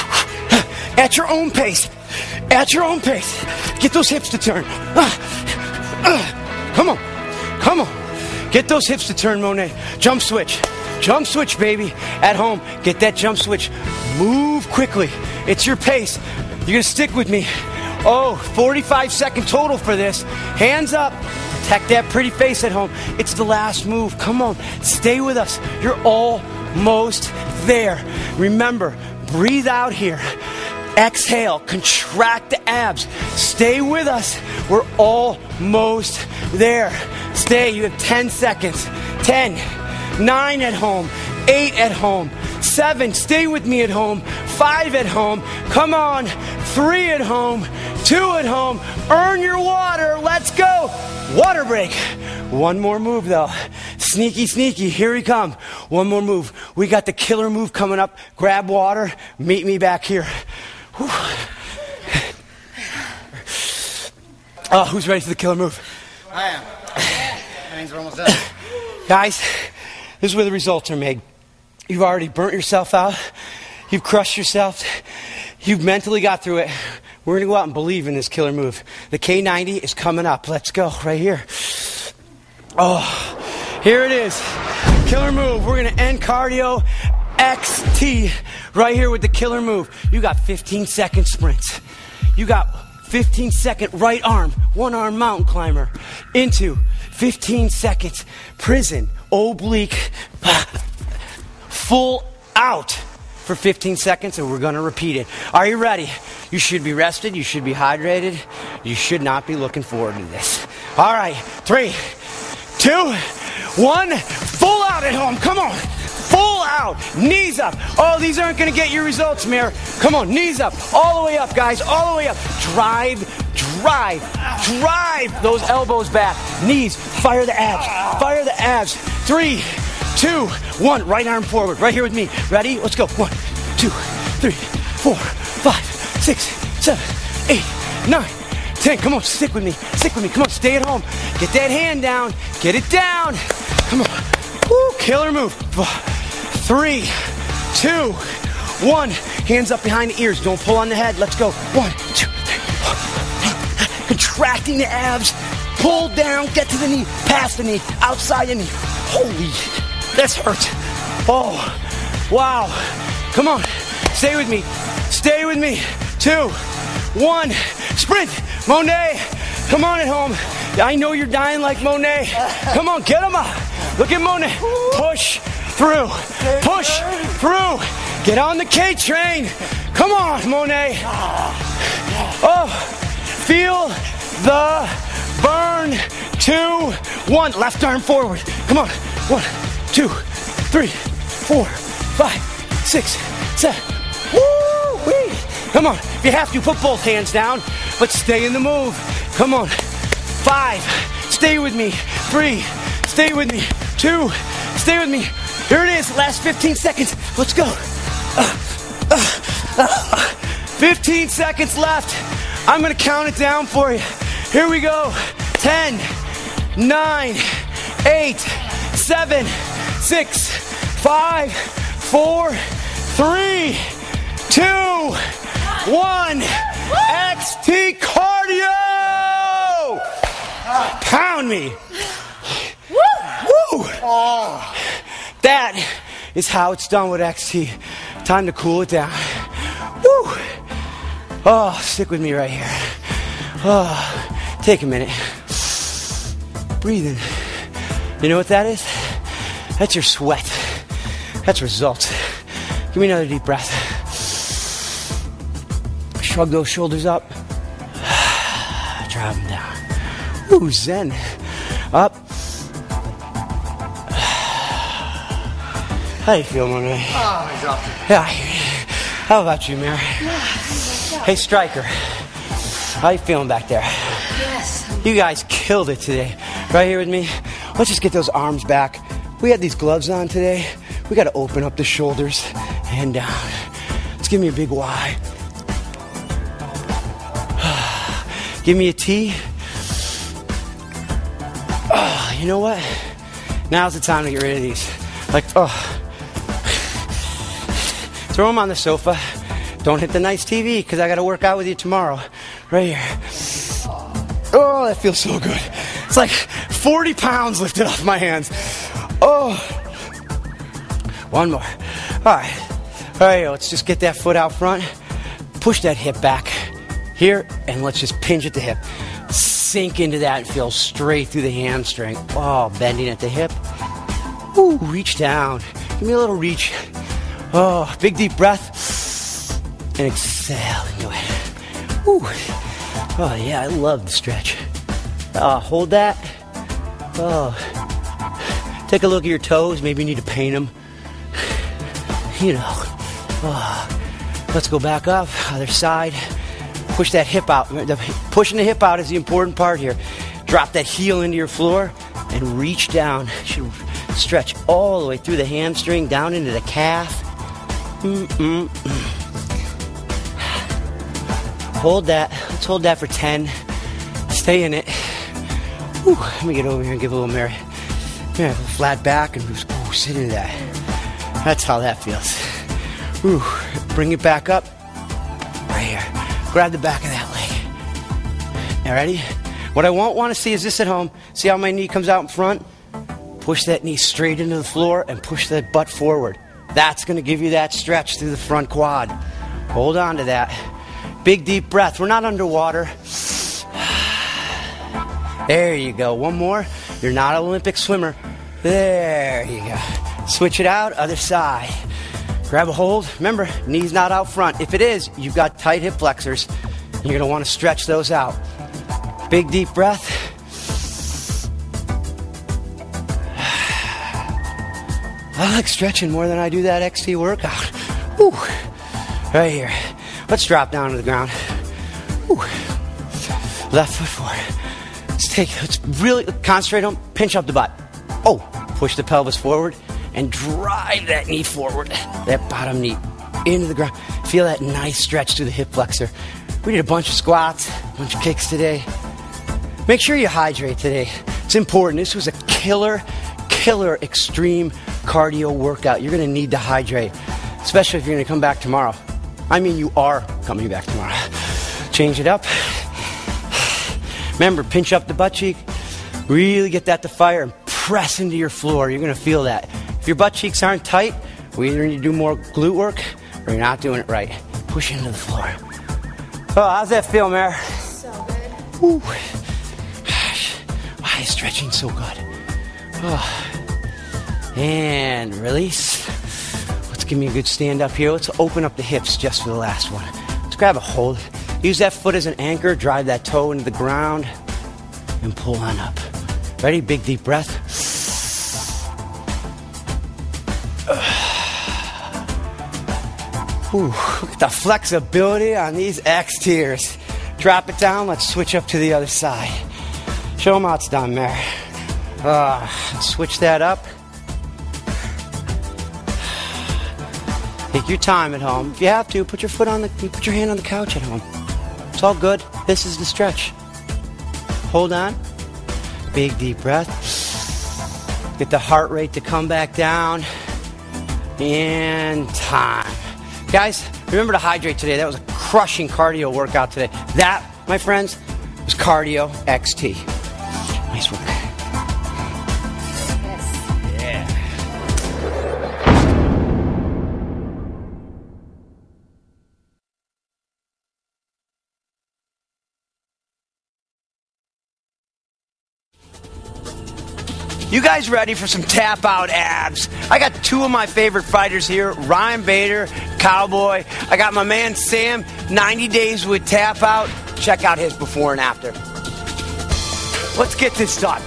At your own pace. At your own pace. Get those hips to turn. Come on. Come on. Get those hips to turn, Monet. Jump switch. Jump switch, baby. At home, get that jump switch. Move quickly. It's your pace. You're going to stick with me. Oh, 45-second total for this. Hands up. Protect that pretty face at home. It's the last move. Come on. Stay with us. You're almost there. Remember, breathe out here. Exhale. Contract the abs. Stay with us. We're almost there. Stay. You have 10 seconds. 10. 9 at home. 8 at home. 7. Stay with me at home. 5 at home. Come on. 3 at home. 2 at home. Earn your water. Let's go. Water break. One more move though. Sneaky, sneaky. Here we come. One more move. We got the killer move coming up. Grab water. Meet me back here. Whew. Oh, who's ready for the killer move? I am. I think we're almost done. Guys, this is where the results are made. You've already burnt yourself out. You've crushed yourself. You've mentally got through it. We're going to go out and believe in this killer move. The K90 is coming up. Let's go right here. Oh, here it is. Killer move. We're going to end cardio XT right here with the killer move. You got 15-second sprints. You got 15-second right arm, one arm mountain climber into 15 seconds prison, oblique, full out for 15 seconds, and we're going to repeat it. Are you ready? You should be rested. You should be hydrated. You should not be looking forward to this. All right, 3, 2, 1. Full out at home. Come on. Full out. Knees up. Oh, these aren't going to get you results, Mir. Come on, knees up. All the way up, guys. All the way up. Drive those elbows back. Knees. Fire the abs. Fire the abs. 3, 2, 1. Right arm forward. Right here with me. Ready? Let's go. 1, 2, 3, 4, 5, 6, 7, 8, 9, 10. Come on, stick with me. Stick with me. Come on, stay at home. Get that hand down. Get it down. Come on. Woo, killer move. 3, 2, 1. Hands up behind the ears. Don't pull on the head. Let's go. 1, 2, 3. Contracting the abs. Pull down. Get to the knee. Past the knee. Outside the knee. Holy, this hurts. Oh, wow. Come on. Stay with me. Stay with me. 2, 1. Sprint. Monet. Come on at home. I know you're dying like Monet. Come on, get him up. Look at Monet. Push through. Push through. Get on the K train. Come on, Monet. Oh, feel the burn. 2, 1. Left arm forward. Come on. 1, 2, 3, 4, 5, 6, 7. Woo-wee. Come on. If you have to, put both hands down, but stay in the move. Come on. 5. Stay with me. 3. Stay with me. 2. Stay with me. Here it is. Last 15 seconds. Let's go. 15 seconds left. I'm going to count it down for you. Here we go. 10, 9, 8, 7, 6, 5, 4, 3, 2, 1. XT cardio! Pound me. Woo! That is how it's done with XT. Time to cool it down. Woo! Oh, stick with me right here. Oh, take a minute. Breathe in. You know what that is? That's your sweat. That's results. Give me another deep breath. Shrug those shoulders up. Drop them down. Ooh, zen. Up. How you feel, Monet? Oh, exhausted. Yeah. How about you, Mary? Hey, Striker. How you feeling back there? Yes. You guys killed it today. Right here with me. Let's just get those arms back. We had these gloves on today. We got to open up the shoulders and down. Let's give me a big Y. Give me a T. Oh, you know what? Now's the time to get rid of these. Like, oh. Throw them on the sofa. Don't hit the nice TV because I got to work out with you tomorrow. Right here. Oh, that feels so good. It's like 40 pounds lifted off my hands. Oh. One more. All right. All right, let's just get that foot out front. Push that hip back here, and let's just pinch at the hip. Sink into that and feel straight through the hamstring. Oh, bending at the hip. Ooh, reach down. Give me a little reach. Oh, big deep breath. And exhale into it. Ooh. Oh, yeah, I love the stretch. Hold that. Oh. Take a look at your toes. Maybe you need to paint them. You know. Oh. Let's go back up. Other side. Push that hip out. Pushing the hip out is the important part here. Drop that heel into your floor and reach down. Should stretch all the way through the hamstring, down into the calf. Hold that. Let's hold that for 10. Stay in it. Whew. Let me get over here and give a little Mary. Yeah, flat back and just sit into that. That's how that feels. Ooh. Bring it back up. Right here. Grab the back of that leg. You ready? What I won't want to see is this at home. See how my knee comes out in front? Push that knee straight into the floor and push that butt forward. That's going to give you that stretch through the front quad. Hold on to that. Big deep breath. We're not underwater. There you go. One more. You're not an Olympic swimmer. There you go. Switch it out. Other side. Grab a hold. Remember, knees not out front. If it is, you've got tight hip flexors. You're going to want to stretch those out. Big deep breath. I like stretching more than I do that XT workout. Whew. Right here. Let's drop down to the ground. Whew. Left foot forward. Let's really concentrate on pinch up the butt. Oh, push the pelvis forward and drive that knee forward. That bottom knee into the ground. Feel that nice stretch through the hip flexor. We did a bunch of squats, a bunch of kicks today. Make sure you hydrate today. It's important. This was a killer extreme cardio workout. You're going to need to hydrate, especially if you're going to come back tomorrow. I mean, you are coming back tomorrow. Change it up. Remember, pinch up the butt cheek. Really get that to fire and press into your floor. You're going to feel that. If your butt cheeks aren't tight, we either need to do more glute work or you're not doing it right. Push into the floor. Oh, how's that feel, Mare? So good. Woo. Why is stretching so good? Oh. And release. Let's give me a good stand up here. Let's open up the hips just for the last one. Let's grab a hold. Use that foot as an anchor. Drive that toe into the ground and pull on up. Ready? Big deep breath. Whew. Look at the flexibility on these X-tiers. Drop it down. Let's switch up to the other side. Show them how it's done, Mare. Switch that up. Take your time at home. If you have to, put your hand on the couch at home. It's all good. This is the stretch. Hold on. Big deep breath. Get the heart rate to come back down. And time. Guys, remember to hydrate today. That was a crushing cardio workout today. That, my friends, was Cardio XT. Nice work. You guys ready for some tap out abs? I got two of my favorite fighters here, Ryan Bader, Cowboy. I got my man Sam, 90 days with tap out. Check out his before and after. Let's get this done.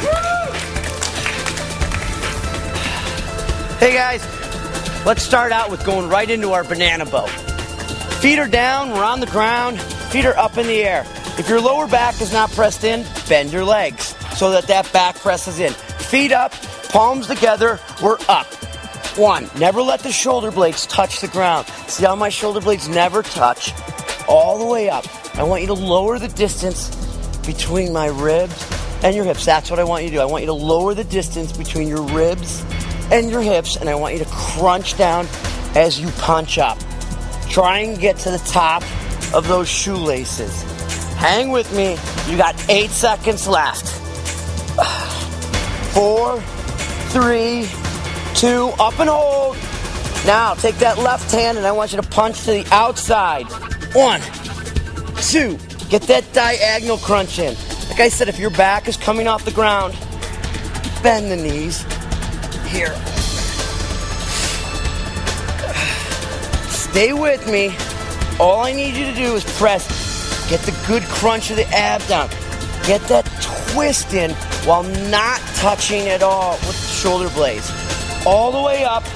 Hey guys, let's start out with going right into our banana boat. Feet are down, we're on the ground, feet are up in the air. If your lower back is not pressed in, bend your legs so that back presses in. Feet up, palms together, we're up. One, never let the shoulder blades touch the ground. See how my shoulder blades never touch? All the way up. I want you to lower the distance between my ribs and your hips. That's what I want you to do. I want you to lower the distance between your ribs and your hips, and I want you to crunch down as you punch up. Try and get to the top of those shoelaces. Hang with me. You got 8 seconds left. 4, 3, 2, up and hold. Now take that left hand and I want you to punch to the outside. 1, 2, get that diagonal crunch in. Like I said, if your back is coming off the ground, bend the knees. Here. Stay with me. All I need you to do is press. Get the good crunch of the ab down. Get that twist in while not touching at all with the shoulder blades. All the way up.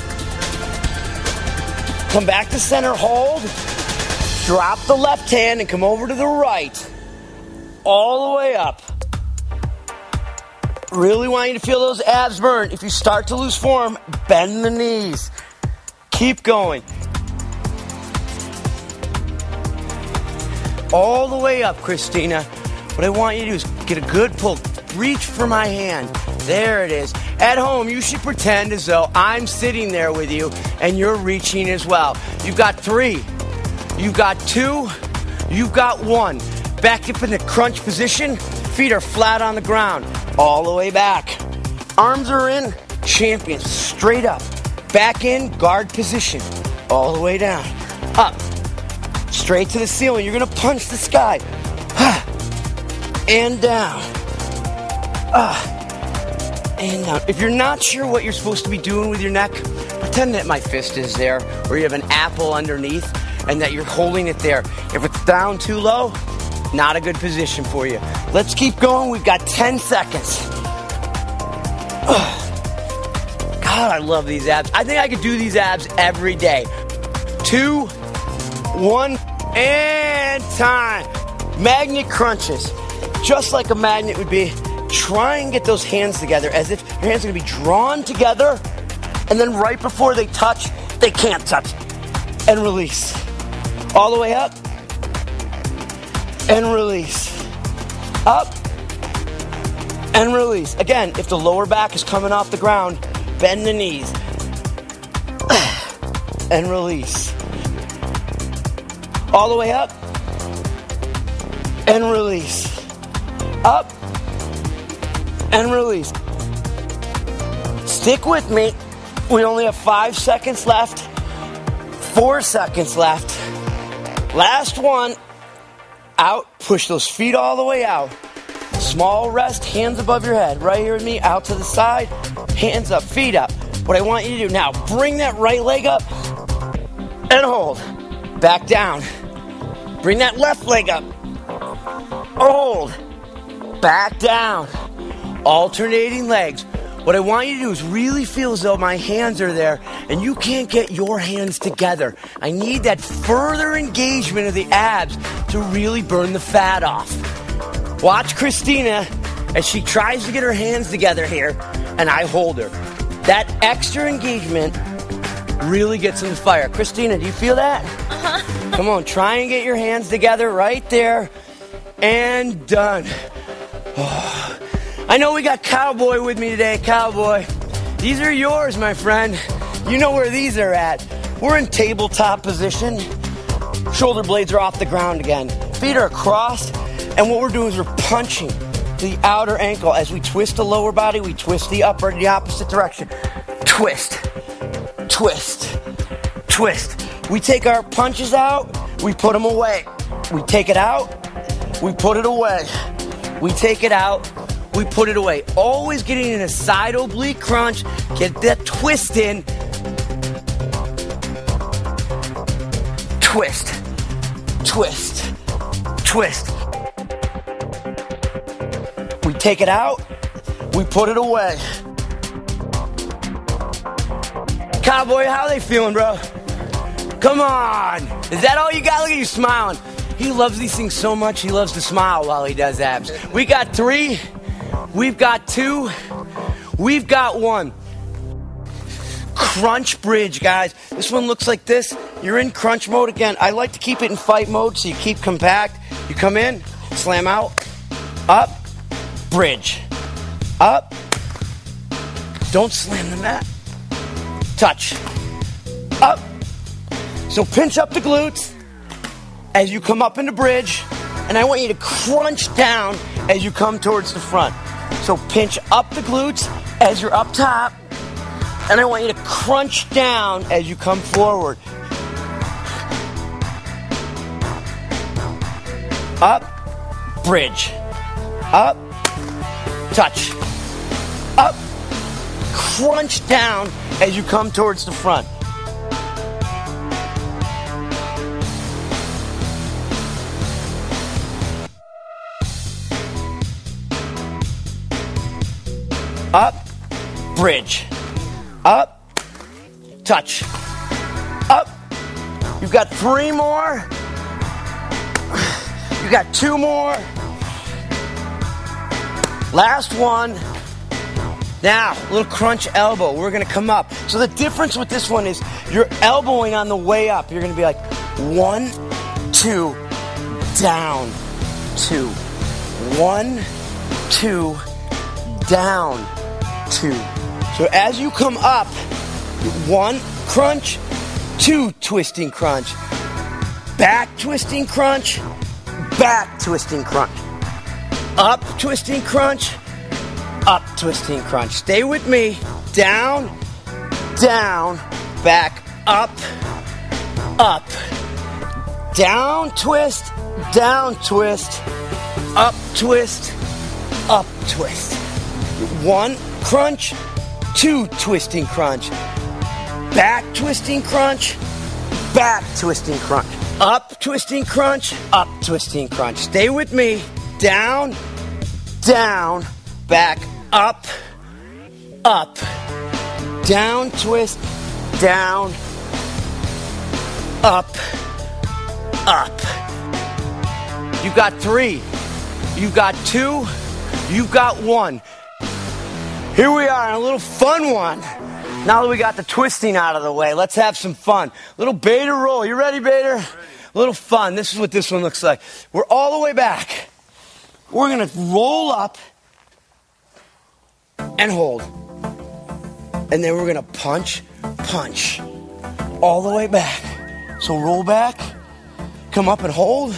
Come back to center, hold. Drop the left hand and come over to the right. All the way up. Really want you to feel those abs burn. If you start to lose form, bend the knees. Keep going. All the way up, Christina. What I want you to do is get a good pull. Reach for my hand. There it is. At home, you should pretend as though I'm sitting there with you and you're reaching as well. You've got 3. You've got 2. You've got 1. Back up in the crunch position. Feet are flat on the ground. All the way back. Arms are in. Champion. Straight up. Back in. Guard position. All the way down. Up. Straight to the ceiling. You're going to punch the sky. And down. And down. If you're not sure what you're supposed to be doing with your neck, Pretend that my fist is there, where you have an apple underneath, and that you're holding it there. If it's down too low, not a good position for you. Let's keep going. We've got 10 seconds. God, I love these abs. I think I could do these abs every day. 2, 1, and time. Magnet crunches. Just like a magnet would be. Try and get those hands together as if your hands are going to be drawn together, and then right before they touch, they can't touch. And release. All the way up. And release. Up. And release. Again, if the lower back is coming off the ground, bend the knees. And release. All the way up. And release. Up. And release. Stick with me. We only have 5 seconds left. 4 seconds left. Last one. Out. Push those feet all the way out. Small rest. Hands above your head. Right here with me. Out to the side. Hands up. Feet up. What I want you to do now, bring that right leg up and hold. Back down. Bring that left leg up. Hold. Back down. Alternating legs. What I want you to do is really feel as though my hands are there and you can't get your hands together. I need that further engagement of the abs to really burn the fat off. Watch Christina as she tries to get her hands together here and I hold her. That extra engagement really gets in the fire. Christina, do you feel that? Uh-huh. Come on, try and get your hands together right there. And done. Oh. I know we got Cowboy with me today. Cowboy, these are yours, my friend. You know where these are at. We're in tabletop position. Shoulder blades are off the ground again. Feet are across. And what we're doing is we're punching the outer ankle. As we twist the lower body, we twist the upper in the opposite direction. Twist. Twist. Twist. We take our punches out. We put them away. We take it out. We put it away. We take it out. We put it away. Always getting in a side oblique crunch. Get that twist in. Twist. Twist. Twist. We take it out. We put it away. Cowboy, how are they feeling, bro? Come on. Is that all you got? Look at you smiling. He loves these things so much, he loves to smile while he does abs. We got 3. We've got 2. We've got 1. Crunch bridge, guys. This one looks like this. You're in crunch mode again. I like to keep it in fight mode so you keep compact. You come in, slam out, up, bridge, up. Don't slam the mat. Touch, up. So pinch up the glutes as you come up into bridge, and I want you to crunch down as you come towards the front. So pinch up the glutes as you're up top, and I want you to crunch down as you come forward. Up, bridge, up, touch, up, crunch down as you come towards the front. Up, bridge, up, touch, up. You've got 3 more. You got 2 more. Last one. Now, a little crunch elbow. We're going to come up. So the difference with this one is you're elbowing on the way up. You're going to be like 1, 2, down, 2. 1, 2, down, 2. So as you come up, 1 crunch, 2 twisting crunch, back twisting crunch, back twisting crunch, up twisting crunch, up twisting crunch. Stay with me. Down, down, back, up, up. Down twist, up twist, up twist. 1 crunch, 2 twisting crunch, Back twisting crunch, back twisting crunch. Up twisting crunch, up twisting crunch. Stay with me. Down, down, back, up, up. Down, twist, down, up, up. You got 3. You got 2. You got 1. Here we are on a little fun one. Now that we got the twisting out of the way, let's have some fun. Little Bader roll. You ready, Bader? A little fun. This is what this one looks like. We're all the way back. We're going to roll up and hold. And then we're going to punch, punch. All the way back. So roll back. Come up and hold.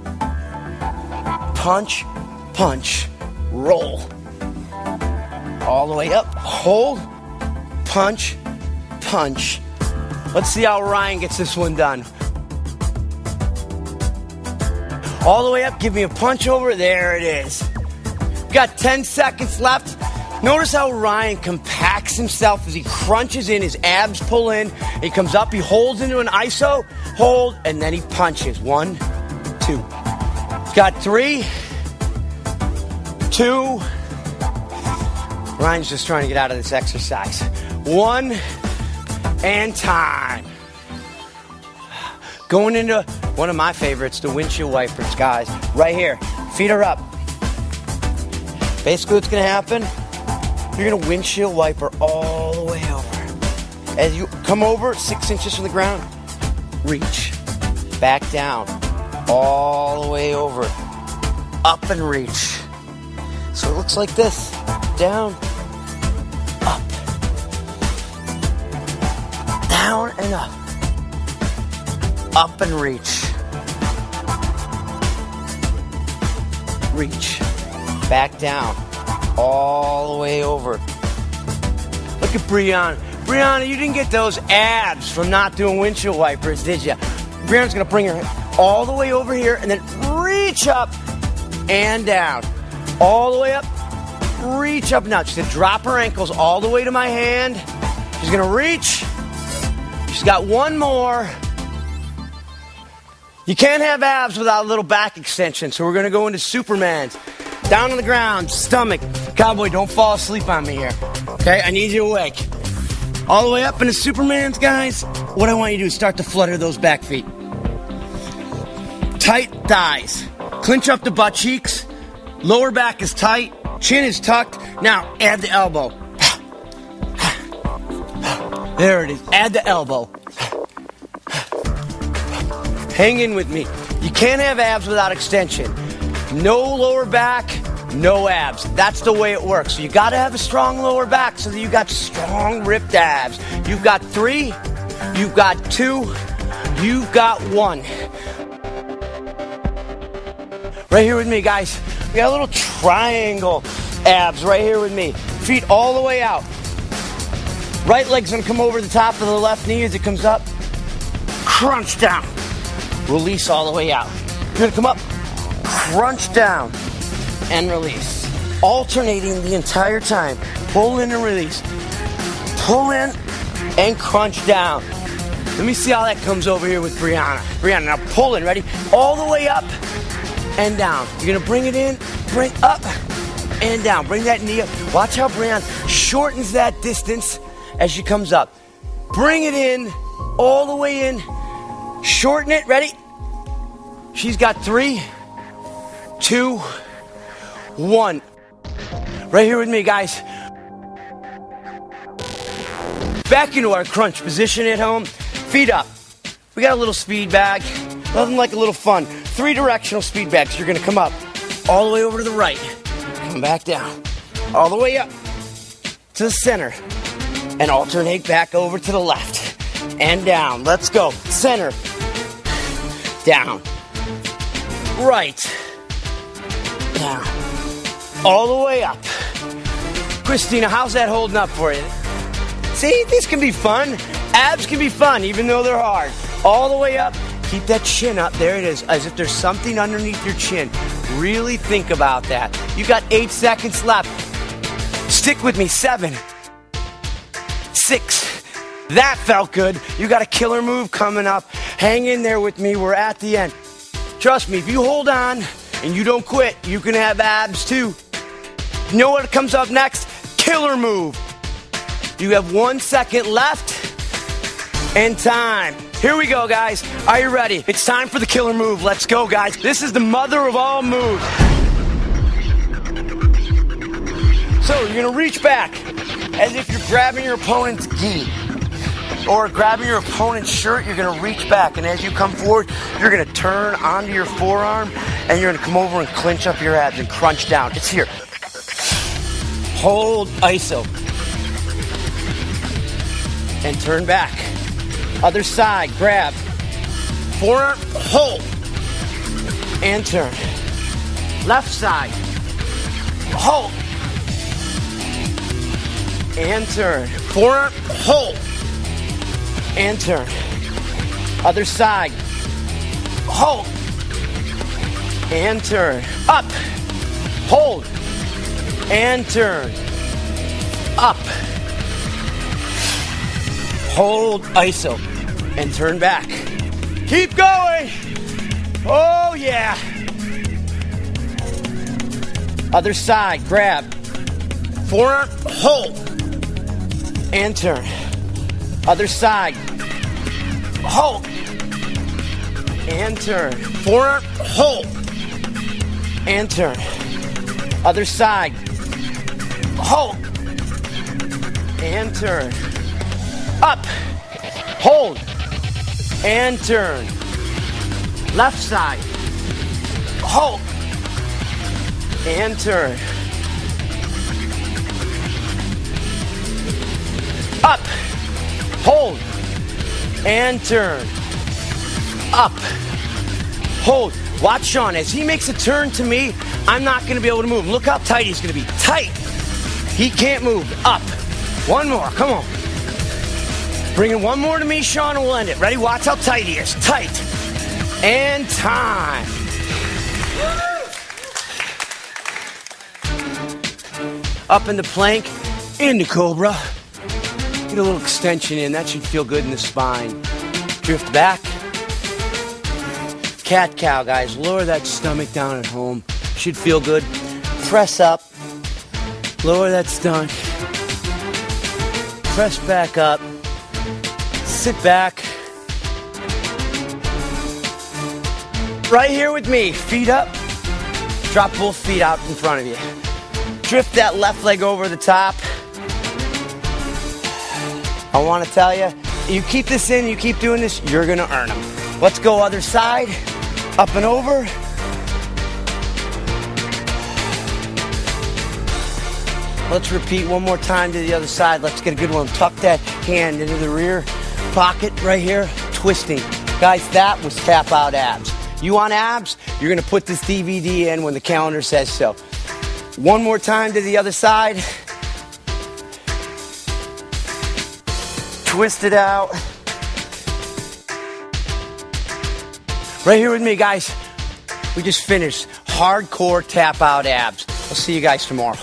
Punch, punch, roll. All the way up. Hold. Punch, punch. Let's see how Ryan gets this one done. All the way up, give me a punch over. There it is. Got 10 seconds left. Notice how Ryan compacts himself as he crunches in, his abs pull in. He comes up, he holds into an iso, hold, and then he punches. 1, 2. Got 3, 2. Ryan's just trying to get out of this exercise. 1, and time. Going into one of my favorites, the windshield wipers, guys. Right here. Feet are up. Basically what's going to happen, you're going to windshield wiper all the way over. As you come over 6 inches from the ground, reach. Back down. All the way over. Up and reach. So it looks like this. Down. Up. Down and up. Up and reach. Reach. Back down. All the way over. Look at Brianna. Brianna, you didn't get those abs from not doing windshield wipers, did you? Brianna's going to bring her all the way over here and then reach up and down. All the way up. Reach up now. She's going to drop her ankles all the way to my hand. She's going to reach. She's got 1 more. You can't have abs without a little back extension, so we're going to go into Superman's. Down on the ground, stomach. Cowboy, don't fall asleep on me here. Okay, I need you awake. All the way up into Superman's, guys. What I want you to do is start to flutter those back feet. Tight thighs. Clinch up the butt cheeks. Lower back is tight. Chin is tucked. Now, add the elbow. There it is. Add the elbow. Hang in with me. You can't have abs without extension. No lower back, no abs. That's the way it works. So you got to have a strong lower back so that you got strong ripped abs. You've got 3, you've got 2, you've got 1. Right here with me, guys. We got a little triangle abs right here with me. Feet all the way out. Right leg's gonna come over the top of the left knee as it comes up. Crunch down. Release all the way out. You're gonna come up, crunch down, and release. Alternating the entire time. Pull in and release. Pull in and crunch down. Let me see how that comes over here with Brianna. Brianna, now pull in, ready? All the way up and down. You're gonna bring it in, bring up and down. Bring that knee up. Watch how Brianna shortens that distance as she comes up. Bring it in, all the way in. Shorten it, ready? She's got 3, 2, 1. Right here with me, guys. Back into our crunch position at home. Feet up. We got a little speed bag. Nothing like a little fun. 3 directional speed bags. You're going to come up all the way over to the right. Come back down. All the way up to the center. And alternate back over to the left. And down. Let's go. Center. Down. Right. Down. All the way up. Christina, how's that holding up for you? See, this can be fun. Abs can be fun, even though they're hard. All the way up. Keep that chin up. There it is. As if there's something underneath your chin. Really think about that. You got 8 seconds left. Stick with me. 7, 6, That felt good. You got a killer move coming up. Hang in there with me. We're at the end. Trust me, if you hold on and you don't quit, you can have abs too. You know what comes up next? Killer move. You have 1 second left and time. Here we go, guys. Are you ready? It's time for the killer move. Let's go, guys. This is the mother of all moves. So you're gonna reach back as if you're grabbing your opponent's gi or grabbing your opponent's shirt. You're gonna reach back, and as you come forward, you're gonna turn onto your forearm and you're gonna come over and clinch up your abs and crunch down. It's here. Hold ISO and turn back. Other side, grab. Forearm, hold and turn. Left side, hold and turn. Forearm, hold and turn. Other side, hold and turn. Up, hold and turn. Up, hold ISO and turn back. Keep going. Oh yeah. Other side, grab. Forearm, hold and turn. Other side, hold and turn. Forearm, hold and turn. Other side, hold and turn. Up, hold and turn. Left side, hold and turn. Up, hold and turn. Up, hold. Watch Sean, as he makes a turn to me, I'm not going to be able to move. Look how tight he's going to be. Tight. He can't move. Up. One more. Come on. Bringing one more to me, Sean, and we'll end it. Ready? Watch how tight he is. Tight. And time. Up in the plank, into cobra. Get a little extension in. That should feel good in the spine. Drift back. Cat cow, guys. Lower that stomach down at home. Should feel good. Press up. Lower that stomach. Press back up. Sit back. Right here with me. Feet up. Drop both feet out in front of you. Drift that left leg over the top. I want to tell you, you keep this in, you keep doing this, you're going to earn them. Let's go other side. Up and over. Let's repeat one more time to the other side. Let's get a good one. Tuck that hand into the rear pocket right here. Twisting. Guys, that was tap out abs. You want abs? You're going to put this DVD in when the calendar says so. One more time to the other side. Twist it out. Right here with me, guys. We just finished hardcore tap out abs. I'll see you guys tomorrow.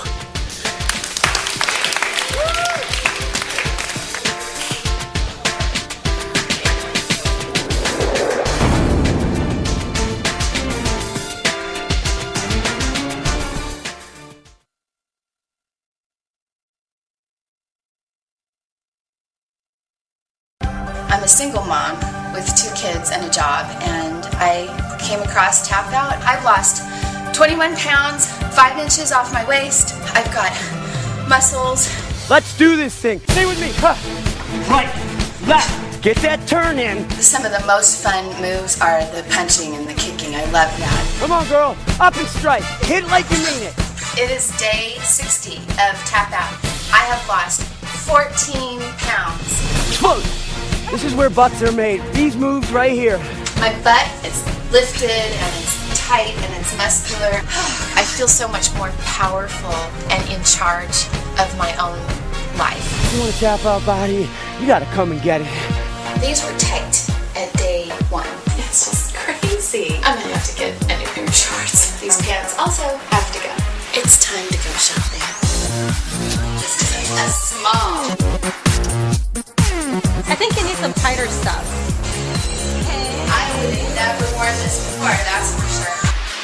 I'm a single mom with 2 kids and a job, and I came across Tap Out. I've lost 21 pounds, 5 inches off my waist. I've got muscles. Let's do this thing. Stay with me. Right, left. Get that turn in. Some of the most fun moves are the punching and the kicking. I love that. Come on, girl. Up and strike. Hit like you mean it. It is day 60 of Tap Out. I have lost 14 pounds. Explode. This is where butts are made. These moves right here. My butt is lifted and it's tight and it's muscular. I feel so much more powerful and in charge of my own life. If you want to tap out body, you got to come and get it. These were tight at day 1. It's just crazy. I'm gonna have to get a new pair of shorts. These pants also have to go. It's time to go shopping. Just a small. I think you need some tighter stuff. I would have never worn this before, that's for sure.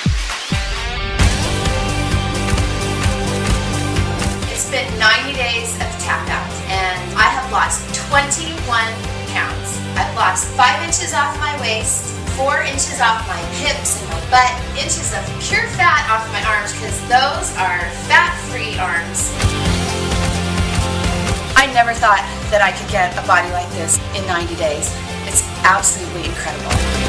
It's been 90 days of tap out, and I have lost 21 pounds. I've lost 5 inches off my waist, 4 inches off my hips and my butt, inches of pure fat off my arms, because those are fat-free arms. I never thought that I could get a body like this in 90 days. It's absolutely incredible.